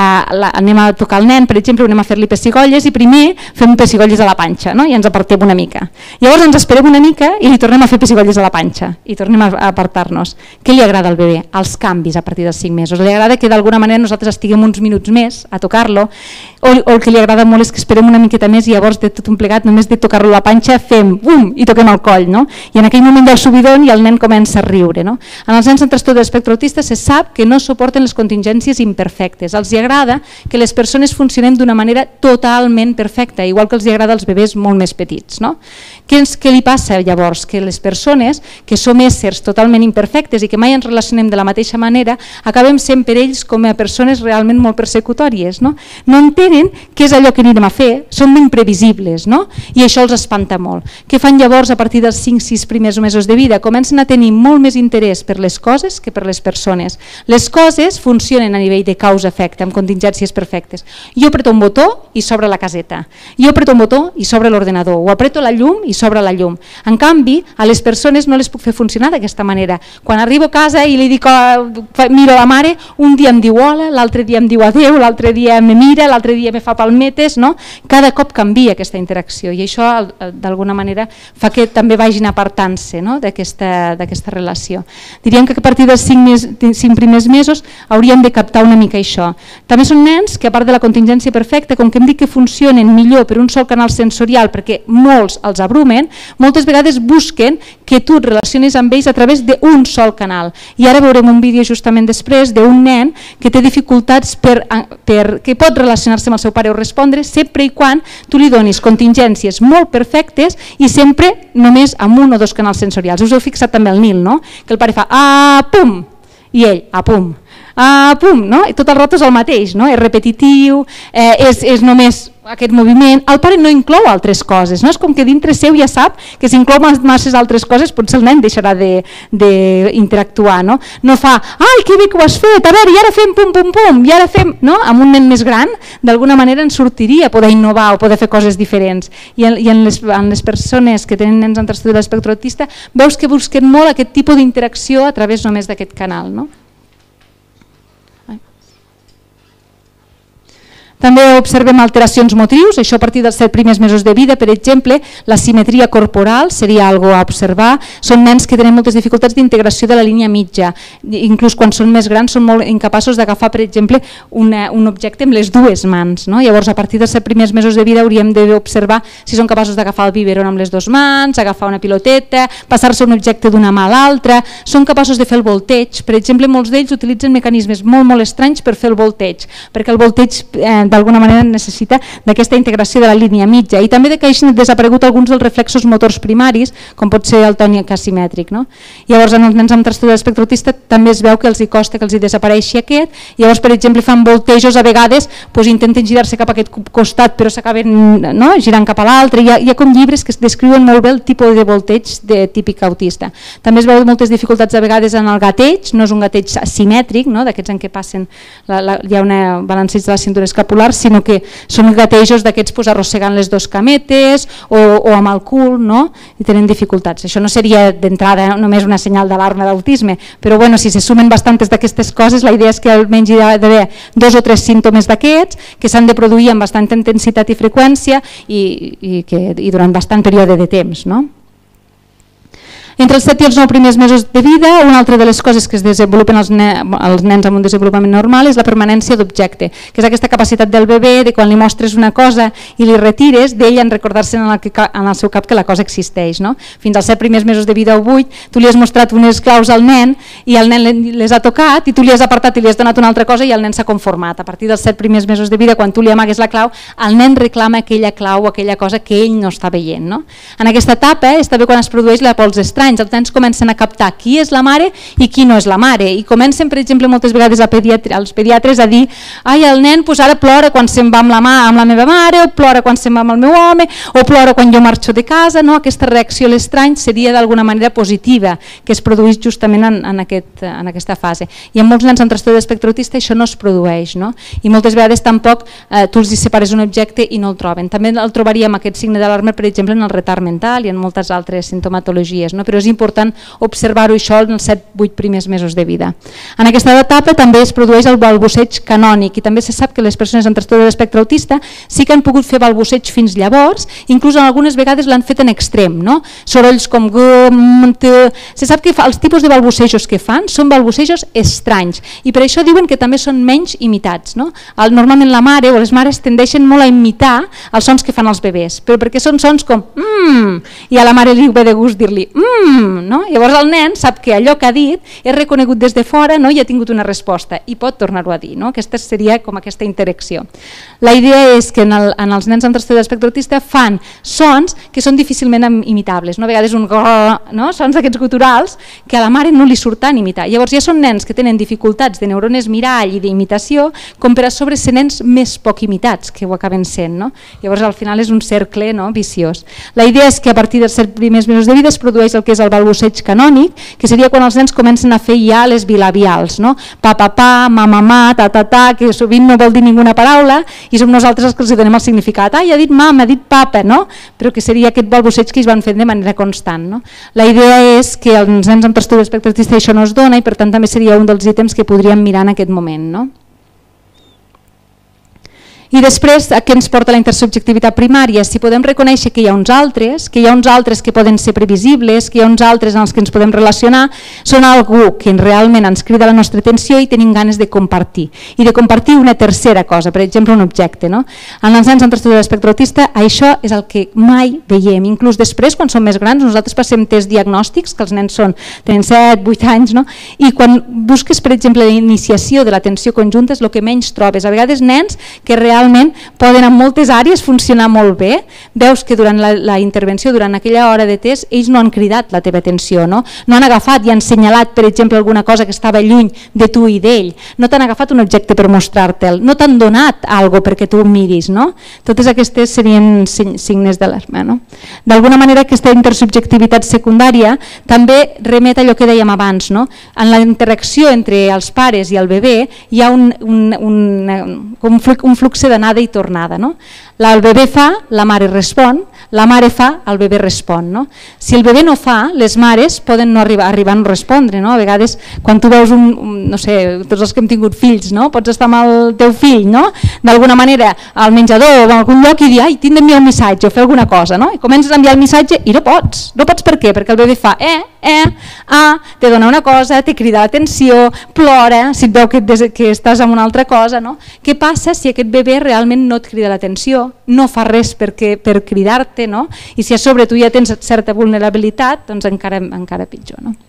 anem a tocar el nen, per exemple, anem a fer-li pessigolles i primer fem pessigolles a la panxa, no? I ens apartem una mica. Llavors ens esperem una mica i li tornem a fer pessigolles a la panxa i tornem a apartar-nos. Què li agrada al bebè? Els canvis a partir dels 5 mesos. Li agrada que d'alguna manera nosaltres estiguem uns minuts més a tocar-lo, o el que li agrada molt és que esperem una miqueta més i llavors de tot un plegat, només de tocar-lo a la panxa fem bum i toquem el coll, no? I en aquell moment hi ha el subidon i el nen comença a riure, no? En els nens amb trastorn de l'espectre autista se sap que no suporten les contingències imperfectes. Els agrada que les persones funcionem d'una manera totalment perfecta, igual que els agrada als bebès molt més petits. No? Què li passa llavors? Que les persones, que som éssers totalment imperfectes i que mai ens relacionem de la mateixa manera, acabem sent per ells com a persones realment molt persecutòries. No entenen què és allò que anirem a fer, són imprevisibles, no? I això els espanta molt. Què fan llavors a partir dels 5-6 primers mesos de vida? Comencen a tenir molt més interès per les coses que per les persones. Les coses funcionen a nivell de causa-efecte, amb contingències perfectes. Jo apreto un botó i s'obre la caseta. Jo apreto un botó i s'obre l'ordenador. O apreto la llum i s'obre la llum. En canvi, a les persones no les puc fer funcionar d'aquesta manera. Quan arribo a casa i li dic, miro a la mare, un dia em diu hola, l'altre dia em diu adeu, l'altre dia me mira, l'altre dia me fa palmetes, no? Cada cop canvia aquesta interacció i això d'alguna manera fa que també vagin apartant-se, no? d'aquesta relació. Diríem que a partir dels 5 primers mesos hauríem de captar una mica això. També són nens que a part de la contingència perfecta, com que hem dit que funcionen millor per un sol canal sensorial perquè molts els abrumen, moltes vegades busquen que tu et relacionis amb ells a través d'un sol canal. I ara veurem un vídeo justament després d'un nen que té dificultats que pot relacionar-se amb el seu pare o respondre sempre i quan tu li donis contingències molt perfectes i sempre només amb un o dos canals sensorials. Us heu fixat també el Nil, no? Que el pare fa pum i ell pum. pum, no? I tot el rato és el mateix, no? És repetitiu, és només aquest moviment. El pare no inclou altres coses, no? És com que dintre seu ja sap que si inclou masses altres coses potser el nen deixarà d'interactuar, no? No fa, ai, que bé que ho has fet, a veure, i ara fem pum pum pum, i ara fem, no? Amb un nen més gran, d'alguna manera ens sortiria poder innovar o poder fer coses diferents. I en les persones que tenen nens amb trastorn de l'espectre autista veus que busquen molt aquest tipus d'interacció a través només d'aquest canal, no? També observem alteracions motrius, això a partir dels 7 primers mesos de vida, per exemple, la simetria corporal seria algo a observar. Són nens que tenen moltes dificultats d'integració de la línia mitja, inclús quan són més grans són molt incapaços d'agafar, per exemple, un objecte amb les dues mans, no? Llavors, a partir dels 7 primers mesos de vida hauríem d'observar si són capaços d'agafar el biberon amb les dues mans, agafar una piloteta, passar-se un objecte d'una mà a l'altra, són capaços de fer el volteig. Per exemple, molts d'ells utilitzen mecanismes molt estranys per fer el volteig, perquè el volteig d'alguna manera necessita d'aquesta integració de la línia mitja i també que hagin desaparegut alguns dels reflexos motors primaris, com pot ser el tònic asimètric. No? Llavors, en els nens amb trastorn de l'espectre autista també es veu que els hi costa que els hi desapareixi aquest. Llavors, per exemple, fan voltejos a vegades, intenten girar-se cap a aquest costat però s'acaben girant cap a l'altre. Hi ha com llibres que descriuen molt bé el tipus de volteig típic autista. També es veu moltes dificultats a vegades en el gateig, no és un gateig asimètric, d'aquests en què passen, hi ha un balanceig de la cintura escapular, sinó que són gatejos d'aquests arrossegant les dues cametes o amb el cul, i tenen dificultats. Això no seria d'entrada només una senyal d'alarma d'autisme, però si se sumen bastantes d'aquestes coses, la idea és que almenys hi ha d'haver 2 o 3 símptomes d'aquests que s'han de produir amb bastanta intensitat i freqüència i durant bastant període de temps. Entre els 7 i els 9 primers mesos de vida, una altra de les coses que es desenvolupen els nens amb un desenvolupament normal és la permanència d'objecte, que és aquesta capacitat del bebè de quan li mostres una cosa i li retires, d'ell en recordar-se en el seu cap que la cosa existeix. Fins als 7 primers mesos de vida o 8, tu li has mostrat unes claus al nen i el nen les ha tocat i tu li has apartat i li has donat una altra cosa i el nen s'ha conformat. A partir dels 7 primers mesos de vida, quan tu li amagues la clau, el nen reclama aquella clau o aquella cosa que ell no està veient. En aquesta etapa està bé quan es produeix la pols estrany. Els nens comencen a captar qui és la mare i qui no és la mare i comencen, per exemple, moltes vegades als pediatres a dir el nen ara plora quan se'n va amb la meva mare o plora quan se'n va amb el meu home o plora quan jo marxo de casa. Aquesta reacció a l'estrany seria d'alguna manera positiva que es produeix justament en aquesta fase. I en molts nens amb trastorn de l'espectre autista això no es produeix i moltes vegades tampoc tu els separes un objecte i no el troben. També el trobaríem aquest signe d'alarma, per exemple, en el retard mental i en moltes altres sintomatologies, però és important observar-ho això en els 7-8 primers mesos de vida. En aquesta etapa també es produeix el balbuceig canònic i també se sap que les persones amb trastorn de l'espectre autista sí que han pogut fer balbuceig fins llavors, inclús algunes vegades l'han fet en extrem, sorolls com se sap que els tipus de balbucejos que fan són balbucejos estranys i per això diuen que també són menys imitats. Normalment la mare o les mares tendeixen molt a imitar els sons que fan els bebès, però perquè són sons com i a la mare li ve de gust dir-li Llavors el nen sap que allò que ha dit és reconegut des de fora i ha tingut una resposta i pot tornar-ho a dir. Aquesta seria com aquesta interacció. La idea és que en els nens amb trastorn de l'espectre autista fan sons que són difícilment imitables. A vegades sons d'aquests guturals que a la mare no li surten imitar. Llavors ja són nens que tenen dificultats de neurones mirall i d'imitació com per a sobre ser nens més poc imitats que ho acaben sent. Llavors al final és un cercle viciós. La idea és que a partir dels 7 primers mesos de vida es produeix el que és el balbuceig canònic, que seria quan els nens comencen a fer ja les bilabials, pa, pa, pa, ma, ma, ma, ta, ta, ta, que sovint no vol dir ninguna paraula i som nosaltres els que els donem el significat. Ha dit mama, ha dit papa, però que seria aquest balbuceig que ells van fent de manera constant. La idea és que als nens amb trastorn de l'espectre autista això no es dona i per tant també seria un dels ítems que podríem mirar en aquest moment. I després, a què ens porta la intersubjectivitat primària? Si podem reconèixer que hi ha uns altres que poden ser previsibles, que hi ha uns altres en els que ens podem relacionar, són algú que realment ens crida la nostra atenció i tenim ganes de compartir. I de compartir una tercera cosa, per exemple un objecte. En els nens amb trastorn de l'espectre autista això és el que mai veiem. Inclús després, quan són més grans, nosaltres passem tests diagnòstics, que els nens tenen 7, 8 anys, i quan busques, per exemple, la iniciació de l'atenció conjunta és el que menys trobes. A vegades nens que realment realment poden en moltes àrees funcionar molt bé. Veus que durant la intervenció, durant aquella hora de test, ells no han cridat la teva atenció, no han agafat i han senyalat, per exemple, alguna cosa que estava lluny de tu i d'ell, no t'han agafat un objecte per mostrar-te'l, no t'han donat alguna cosa perquè tu ho miris. No? Totes aquestes serien signes d'alarma. No? D'alguna manera aquesta intersubjectivitat secundària també remet a allò que dèiem abans. No? En la interacció entre els pares i el bebè hi ha un flux d'anada i tornada. No? El bebè fa, la mare respon, la mare fa, el bebè respon. No? Si el bebè no fa, les mares poden no arribar a no respondre. No? A vegades, quan tu veus, no sé, tots els que hem tingut fills, no? Pots estar amb el teu fill, no? D'alguna manera, al menjador o a algun lloc i dir, ai, tinc d'enviar un missatge o fer alguna cosa, no? I comences a enviar el missatge i no pots. No pots per què? Perquè el bebè fa te dona una cosa, te crida l'atenció, plora, si et veu que estàs amb una altra cosa. No? Què passa si aquest bebè realment no et crida l'atenció, no fa res per cridar-te, no? I si a sobre tu ja tens certa vulnerabilitat, doncs encara pitjor. No?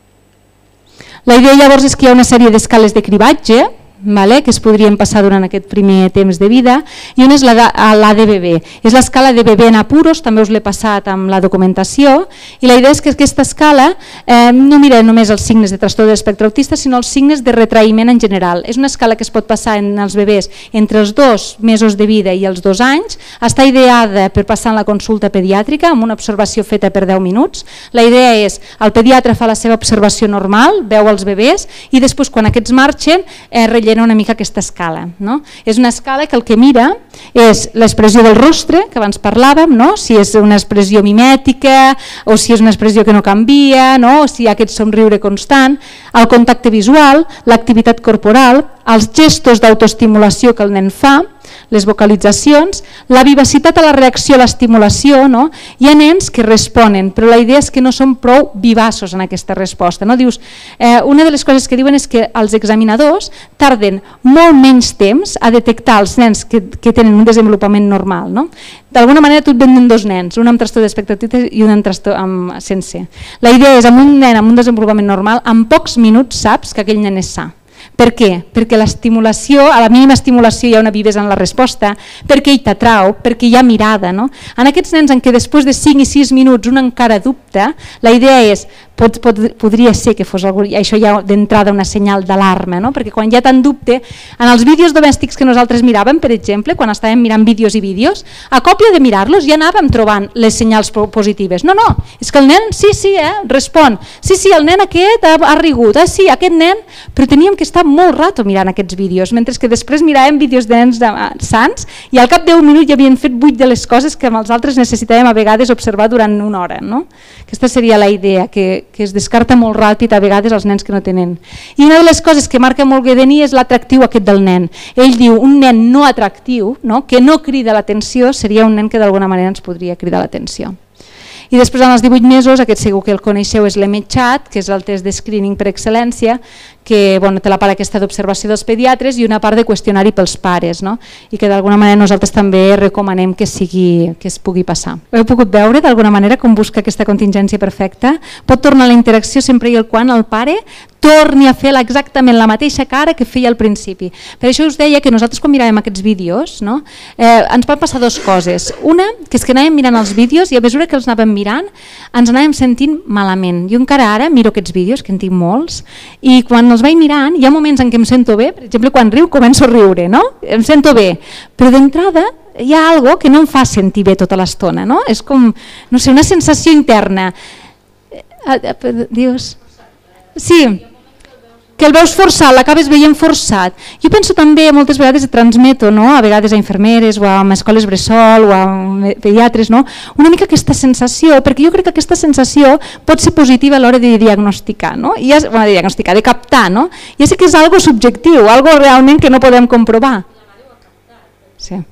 La idea llavors és que hi ha una sèrie d'escales de cribatge que es podrien passar durant aquest primer temps de vida, i una és l'ADBB, és l'escala de bebè en apuros, també us l'he passat amb la documentació, i la idea és que aquesta escala no mira només els signes de trastorn de l'espectre autista, sinó els signes de retraïment en general. És una escala que es pot passar en els bebès entre els 2 mesos de vida i els 2 anys, està ideada per passar en la consulta pediàtrica amb una observació feta per 10 minuts. La idea és, el pediatre fa la seva observació normal, veu els bebès, i després quan aquests marxen rellena una mica aquesta escala. No? És una escala que el que mira és l'expressió del rostre, que abans parlàvem, no? Si és una expressió mimètica o si és una expressió que no canvia, no? O si hi ha aquest somriure constant, el contacte visual, l'activitat corporal, els gestos d'autoestimulació que el nen fa, les vocalitzacions, la vivacitat a la reacció a l'estimulació. No? Hi ha nens que responen, però la idea és que no són prou vivaços en aquesta resposta. No? Dius, una de les coses que diuen és que els examinadors tarden molt menys temps a detectar els nens que tenen un desenvolupament normal. No? D'alguna manera tu et venen 2 nens, un amb trastorn d'espectre autista i un amb trastorn sense. La idea és, amb un nen amb un desenvolupament normal, en pocs minuts saps que aquell nen és sa. Per què? Perquè l'estimulació, a la mínima estimulació hi ha una vivesa en la resposta, perquè ell t'atrau, perquè hi ha mirada. No? En aquests nens en què després de 5 i 6 minuts un encara dubta, la idea és, podria ser que fos algú, això ja d'entrada una senyal d'alarma, no? Perquè quan hi ha tant dubte, en els vídeos domèstics que nosaltres miràvem, per exemple, quan estàvem mirant vídeos i vídeos, a còpia de mirar-los ja anàvem trobant les senyals positives. No, és que el nen, sí, respon, sí, el nen aquest ha rigut, sí, aquest nen, però teníem que estar molt rato mirant aquests vídeos, mentre que després miràvem vídeos de nens sants i al cap d'1 minut ja havien fet 8 de les coses que amb els altres necessitàvem a vegades observar durant una hora. No? Aquesta seria la idea, que es descarta molt ràpid a vegades els nens que no tenen. I una de les coses que marca molt Guedení és l'atractiu aquest del nen. Ell diu, un nen no atractiu, no? Que no crida l'atenció, seria un nen que d'alguna manera ens podria cridar l'atenció. I després, als 18 mesos, aquest segur que el coneixeu, és l'EMECHAT, que és el test de screening per excel·lència, que té la part aquesta d'observació dels pediatres i una part de qüestionari pels pares, no? I que d'alguna manera nosaltres també recomanem que es pugui passar. Heu pogut veure d'alguna manera com busca aquesta contingència perfecta? Pot tornar a la interacció sempre i quan el pare torni a fer exactament la mateixa cara que feia al principi. Per això us deia que nosaltres quan miràvem aquests vídeos ens van passar 2 coses. Una, que és que anàvem mirant els vídeos i a mesura que els anàvem mirant ens anàvem sentint malament. Jo encara ara miro aquests vídeos, que en tinc molts, i quan els vaig mirant hi ha moments en què em sento bé, per exemple quan riu començo a riure, no? Em sento bé, però d'entrada hi ha alguna cosa que no em fa sentir bé tota l'estona, no? És com, no sé, una sensació interna. Dius? Sí, que el veus forçat, l'acabes veient forçat. Jo penso també, moltes vegades transmeto, a vegades a infermeres o a escoles bressol o a pediatres, una mica aquesta sensació, perquè jo crec que aquesta sensació pot ser positiva a l'hora de diagnosticar, de captar. Ja sé que és algo subjectiu, algo realment que no podem comprovar. Sí.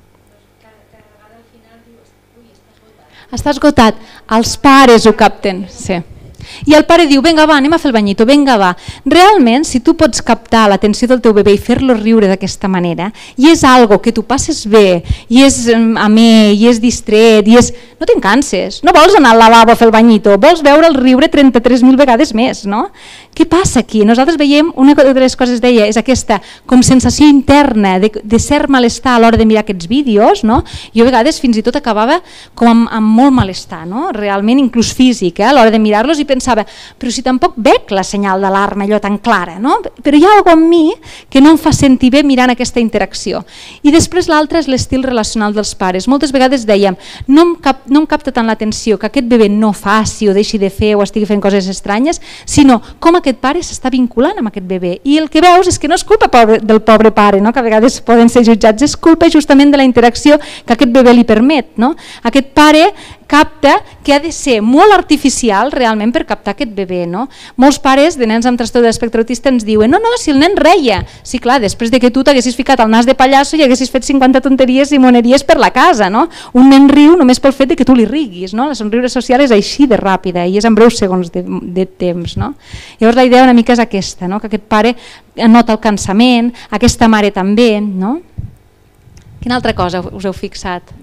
Està esgotat. Els pares ho capten, sí. I el pare diu, vinga va, anem a fer el banyito, vinga va. Realment, si tu pots captar l'atenció del teu bebè i fer-lo riure d'aquesta manera, i és algo que tu passes bé, i és amè, i és distret, i és... no te'n canses, no vols anar al lavabo a fer el banyito, vols veure el riure 33.000 vegades més, no? Què passa aquí? Nosaltres veiem, una de les coses deia, és aquesta com sensació interna de cert malestar a l'hora de mirar aquests vídeos, no? Jo a vegades fins i tot acabava com amb molt malestar, no? Realment inclús físic, a l'hora de mirar-los, i pensava, però si tampoc veig la senyal d'alarma allò tan clara, no? Però hi ha alguna cosa en mi que no em fa sentir bé mirant aquesta interacció. I després l'altre és l'estil relacional dels pares. Moltes vegades dèiem, no em capta tant l'atenció que aquest bebè no faci o deixi de fer o estigui fent coses estranyes, sinó com aquest pare s'està vinculant amb aquest bebè. I el que veus és que no és culpa del pobre pare, no? Que a vegades poden ser jutjats, és culpa justament de la interacció que aquest bebè li permet. No? Aquest pare capta que ha de ser molt artificial realment per captar aquest bebè. No? Molts pares de nens amb trastorn d'espectre autista ens diuen no, si el nen reia. Sí, clar, després de que tu t'haguessis ficat al nas de pallasso i haguessis fet 50 tonteries i moneries per la casa. No? Un nen riu només pel fet de que tu li riguis. No? La somriure social és així de ràpida i és en breus segons de temps. No? Llavors la idea una mica és aquesta, no? Que aquest pare nota el cansament, aquesta mare també. No? Quina altra cosa us heu fixat?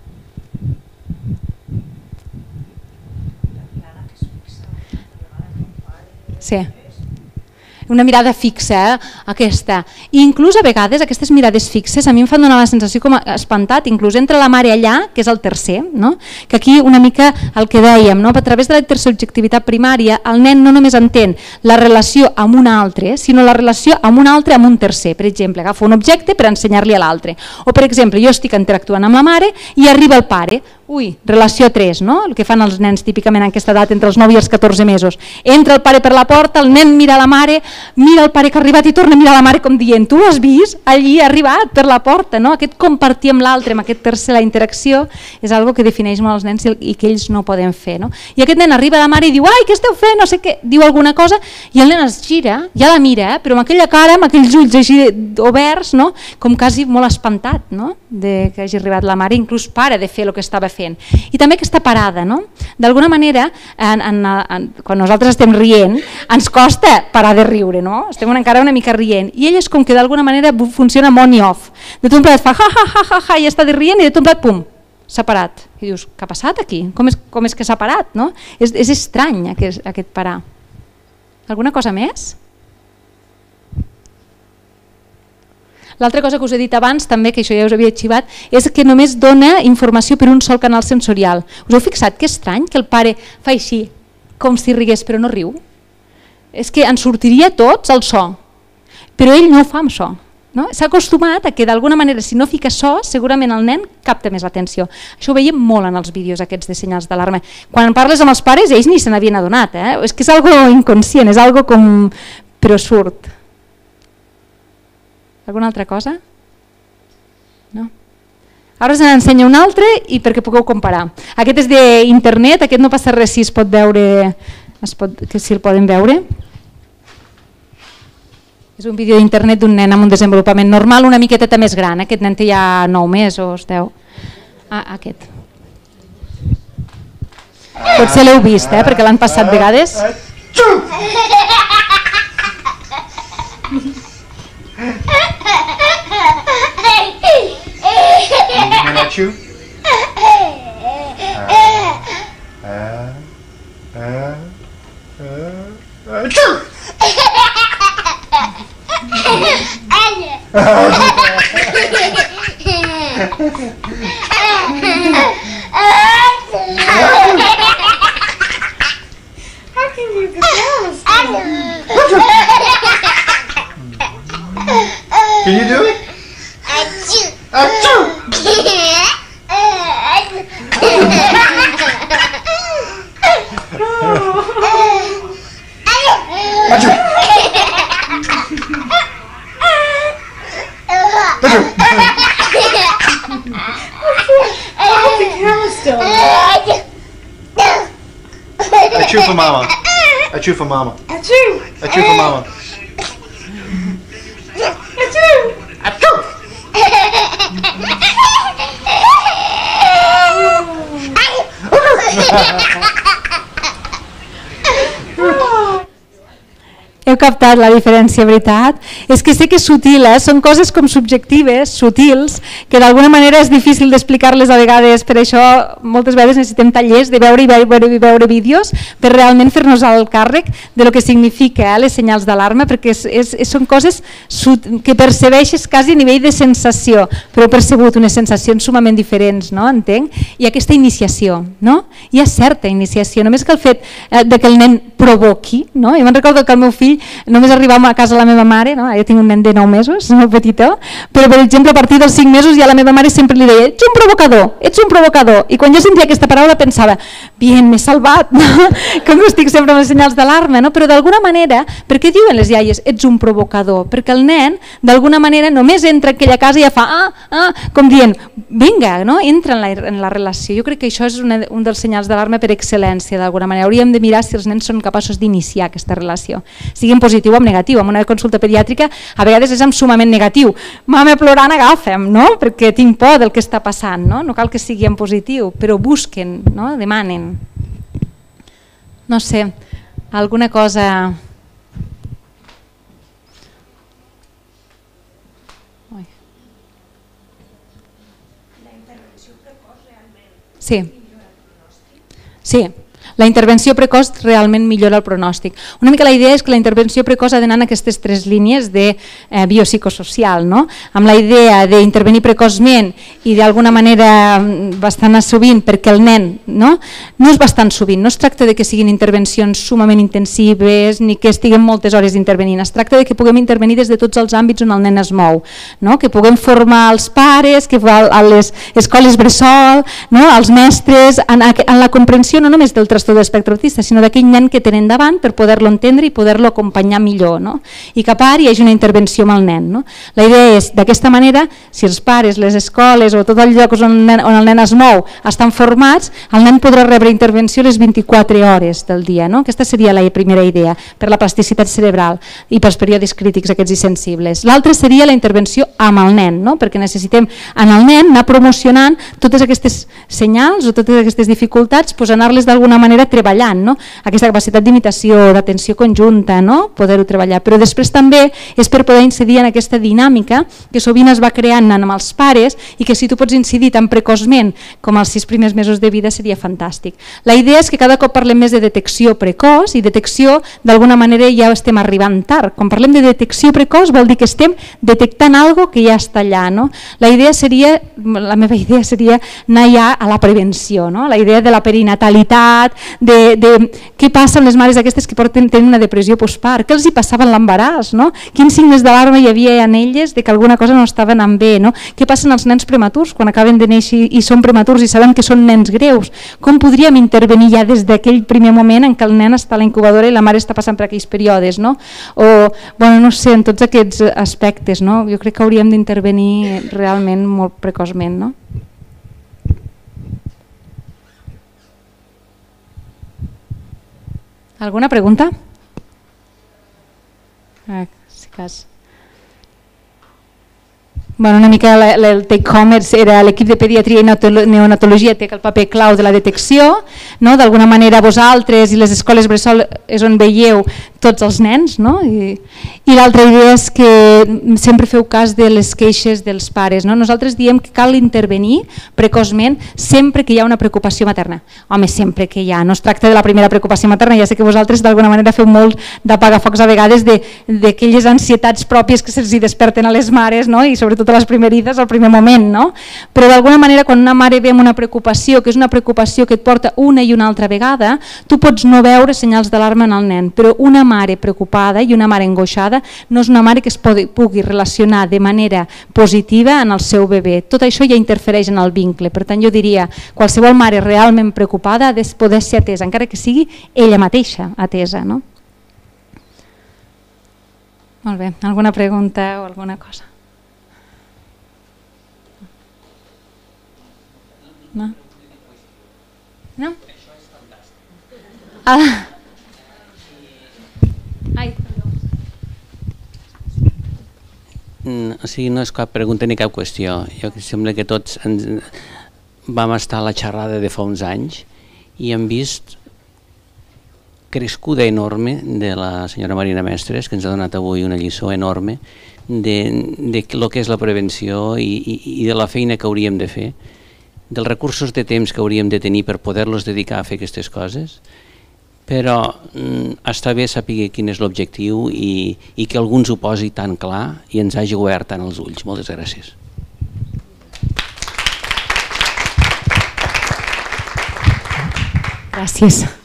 Sí. Una mirada fixa, aquesta. I inclús a vegades aquestes mirades fixes a mi em fan donar la sensació com espantat, inclús entre la mare allà, que és el tercer, no? Que aquí una mica el que dèiem, no? A través de la intersubjectivitat primària el nen no només entén la relació amb un altre, sinó la relació amb un altre amb un tercer. Per exemple, agafa un objecte per ensenyar-li a l'altre. O per exemple, jo estic interactuant amb la mare i arriba el pare. Ui, relació 3, no? El que fan els nens típicament en aquesta edat entre els 9 i els 14 mesos. Entra el pare per la porta, el nen mira la mare, mira el pare que ha arribat i torna a mirar la mare com dient tu has vist? Allí ha arribat per la porta. No? Aquest compartir amb l'altre, amb aquest tercer, la interacció, és algo que defineix molt els nens i que ells no poden fer. No? I aquest nen arriba a la mare i diu ai, què esteu fent? No sé què, diu alguna cosa i el nen es gira, ja la mira, però amb aquella cara, amb aquells ulls així oberts, no? Com quasi molt espantat, no? De que hagi arribat la mare, inclús para de fer el que estava fent. I també aquesta parada, no? D'alguna manera, quan nosaltres estem rient, ens costa parar de riure, no? Estem encara una mica rient. I ell és com que d'alguna manera funciona on i off. De tot un plat fa ha i està de rient i de tot un plat, pum, s'ha parat. I dius, què ha passat aquí? Com és que s'ha parat? No? És estrany aquest parar. Alguna cosa més? L'altra cosa que us he dit abans, també, que això ja us havia xivat, és que només dona informació per un sol canal sensorial. Us heu fixat que estrany que el pare fa així, com si rigués, però no riu? És que ens sortiria tots el so, però ell no ho fa amb so. No? S'ha acostumat a que d'alguna manera, si no fica so, segurament el nen capta més l'atenció. Això ho veiem molt en els vídeos aquests de senyals d'alarma. Quan parles amb els pares, ells ni se n'havien adonat. És que és algo inconscient, és algo com... però surt. Alguna altra cosa? No? Ara us n'ensenyo un altre i perquè pugueu comparar. Aquest és d'internet, aquest no passa res si es pot veure, si el poden veure. És un vídeo d'internet d'un nen amb un desenvolupament normal una miqueta més gran. Aquest nen té ja 9 mesos, 10. Aquest. Potser l'heu vist, perquè l'han passat vegades. Achoo. How can you get lost? Can you do it? Achoo! Achoo! Achoo for mama. Achoo for mama. Achoo. Achoo for mama. Achoo. Achoo. captat la diferència, veritat. És que sé que és sutil, són coses com subjectives, sutils, que d'alguna manera és difícil d'explicar-les a vegades, per això moltes vegades necessitem tallers de veure i veure vídeos per realment fer-nos el càrrec de lo que significa les senyals d'alarma, perquè són coses que percebeixes quasi a nivell de sensació, però he percebut unes sensacions sumament diferents, no? Entenc? I aquesta iniciació, no? Hi ha certa iniciació, només que el fet de que el nen provoqui, no? Jo me'n recordo que el meu fill només arribava a casa la meva mare, no? Jo tinc un nen de 9 mesos, molt petitó, però per exemple a partir dels 5 mesos ja la meva mare sempre li deia ets un provocador, i quan jo sentia aquesta paraula pensava, bien, m'he salvat, no? Com que estic sempre amb els senyals d'alarma, no? Però d'alguna manera, per què diuen les iaies ets un provocador? Perquè el nen d'alguna manera només entra a aquella casa i ja fa com dient, vinga, no? Entra en la relació. Jo crec que això és un dels senyals d'alarma per excel·lència d'alguna manera. Hauríem de mirar si els nens són capaços d'iniciar aquesta relació, sigui en positiu o en negatiu. En una consulta pediàtrica a vegades és en sumament negatiu, mama plorant agafa'm, no? Perquè tinc por del que està passant, no? No cal que sigui en positiu, però busquen, no? Demanen. No sé, alguna cosa... Sí. Sí. La intervenció precoç realment millora el pronòstic. Una mica la idea és que la intervenció precoç ha d'anar en aquestes 3 línies de biopsicosocial, no? Amb la idea d'intervenir precoçment i d'alguna manera bastant sovint perquè el nen, no és bastant sovint, no es tracta de que siguin intervencions sumament intensives ni que estiguem moltes hores intervenint, es tracta de que puguem intervenir des de tots els àmbits on el nen es mou, no? Que puguem formar els pares, que a les escoles bressol, no? Els mestres, en la comprensió no només del trastorn d'espectre autista, sinó d'aquell nen que tenen davant per poder-lo entendre i poder-lo acompanyar millor, no? I que a part hi hagi una intervenció amb el nen, no? La idea és, d'aquesta manera, si els pares, les escoles o tot el lloc on el nen es mou estan formats, el nen podrà rebre intervenció les 24 hores del dia, no? Aquesta seria la primera idea, per la plasticitat cerebral i pels períodes crítics aquests i sensibles. L'altra seria la intervenció amb el nen, no? Perquè necessitem en el nen anar promocionant totes aquestes senyals o totes aquestes dificultats, anar-les d'alguna manera treballant, no? Aquesta capacitat d'imitació, d'atenció conjunta, no? Poder-ho treballar, però després també és per poder incidir en aquesta dinàmica que sovint es va creant amb els pares i que si tu pots incidir tan precoçment com els 6 primers mesos de vida seria fantàstic. La idea és que cada cop parlem més de detecció precoç i detecció d'alguna manera ja estem arribant tard. Quan parlem de detecció precoç vol dir que estem detectant alguna cosa que ja està allà, no? La meva idea seria anar ja a la prevenció, no? La idea de la perinatalitat, de què passa amb les mares aquestes que tenen una depressió postpart, què els hi passava en l'embaràs, no? Quins signes d'alarma hi havia en elles de que alguna cosa no estava anant bé, no? Què passa amb els nens prematurs quan acaben de néixer i són prematurs i sabem que són nens greus? Com podríem intervenir ja des d'aquell primer moment en què el nen està a la incubadora i la mare està passant per aquells períodes, no? O, bueno, no sé, en tots aquests aspectes, no? Jo crec que hauríem d'intervenir realment molt precoçment, no? Alguna pregunta? Si cas. Bueno, una mica el take home era l'equip de pediatria i neonatologia té el paper clau de la detecció, no? D'alguna manera vosaltres i les escoles bressol és on veieu tots els nens, no? I l'altra idea és que sempre feu cas de les queixes dels pares, no? Nosaltres diem que cal intervenir precoçment sempre que hi ha una preocupació materna. Home, sempre que hi ha, no es tracta de la primera preocupació materna, ja sé que vosaltres d'alguna manera feu molt d'apagafocs a vegades d'aquelles ansietats pròpies que se'ls desperten a les mares, no? I sobretot a les primerides al primer moment, no? Però d'alguna manera quan una mare ve amb una preocupació, que és una preocupació que et porta una i una altra vegada, tu pots no veure senyals d'alarma en el nen, però una mare preocupada i una mare angoixada no és una mare que es pugui relacionar de manera positiva en el seu bebè. Tot això ja interfereix en el vincle, per tant jo diria qualsevol mare realment preocupada ha de poder ser atesa, encara que sigui ella mateixa atesa, no? Molt bé, alguna pregunta o alguna cosa? No? No? Això és fantàstic. Ai. O sigui, no és cap pregunta ni cap qüestió. Jo sembla que tots vam estar a la xerrada de fa uns anys i hem vist crescuda enorme de la senyora Marina Mestres, que ens ha donat avui una lliçó enorme de lo que és la prevenció i de la feina que hauríem de fer, dels recursos de temps que hauríem de tenir per poder-los dedicar a fer aquestes coses, però està bé saber quin és l'objectiu i que algú ens ho posi tan clar i ens hagi obert tant els ulls. Moltes gràcies. Gràcies.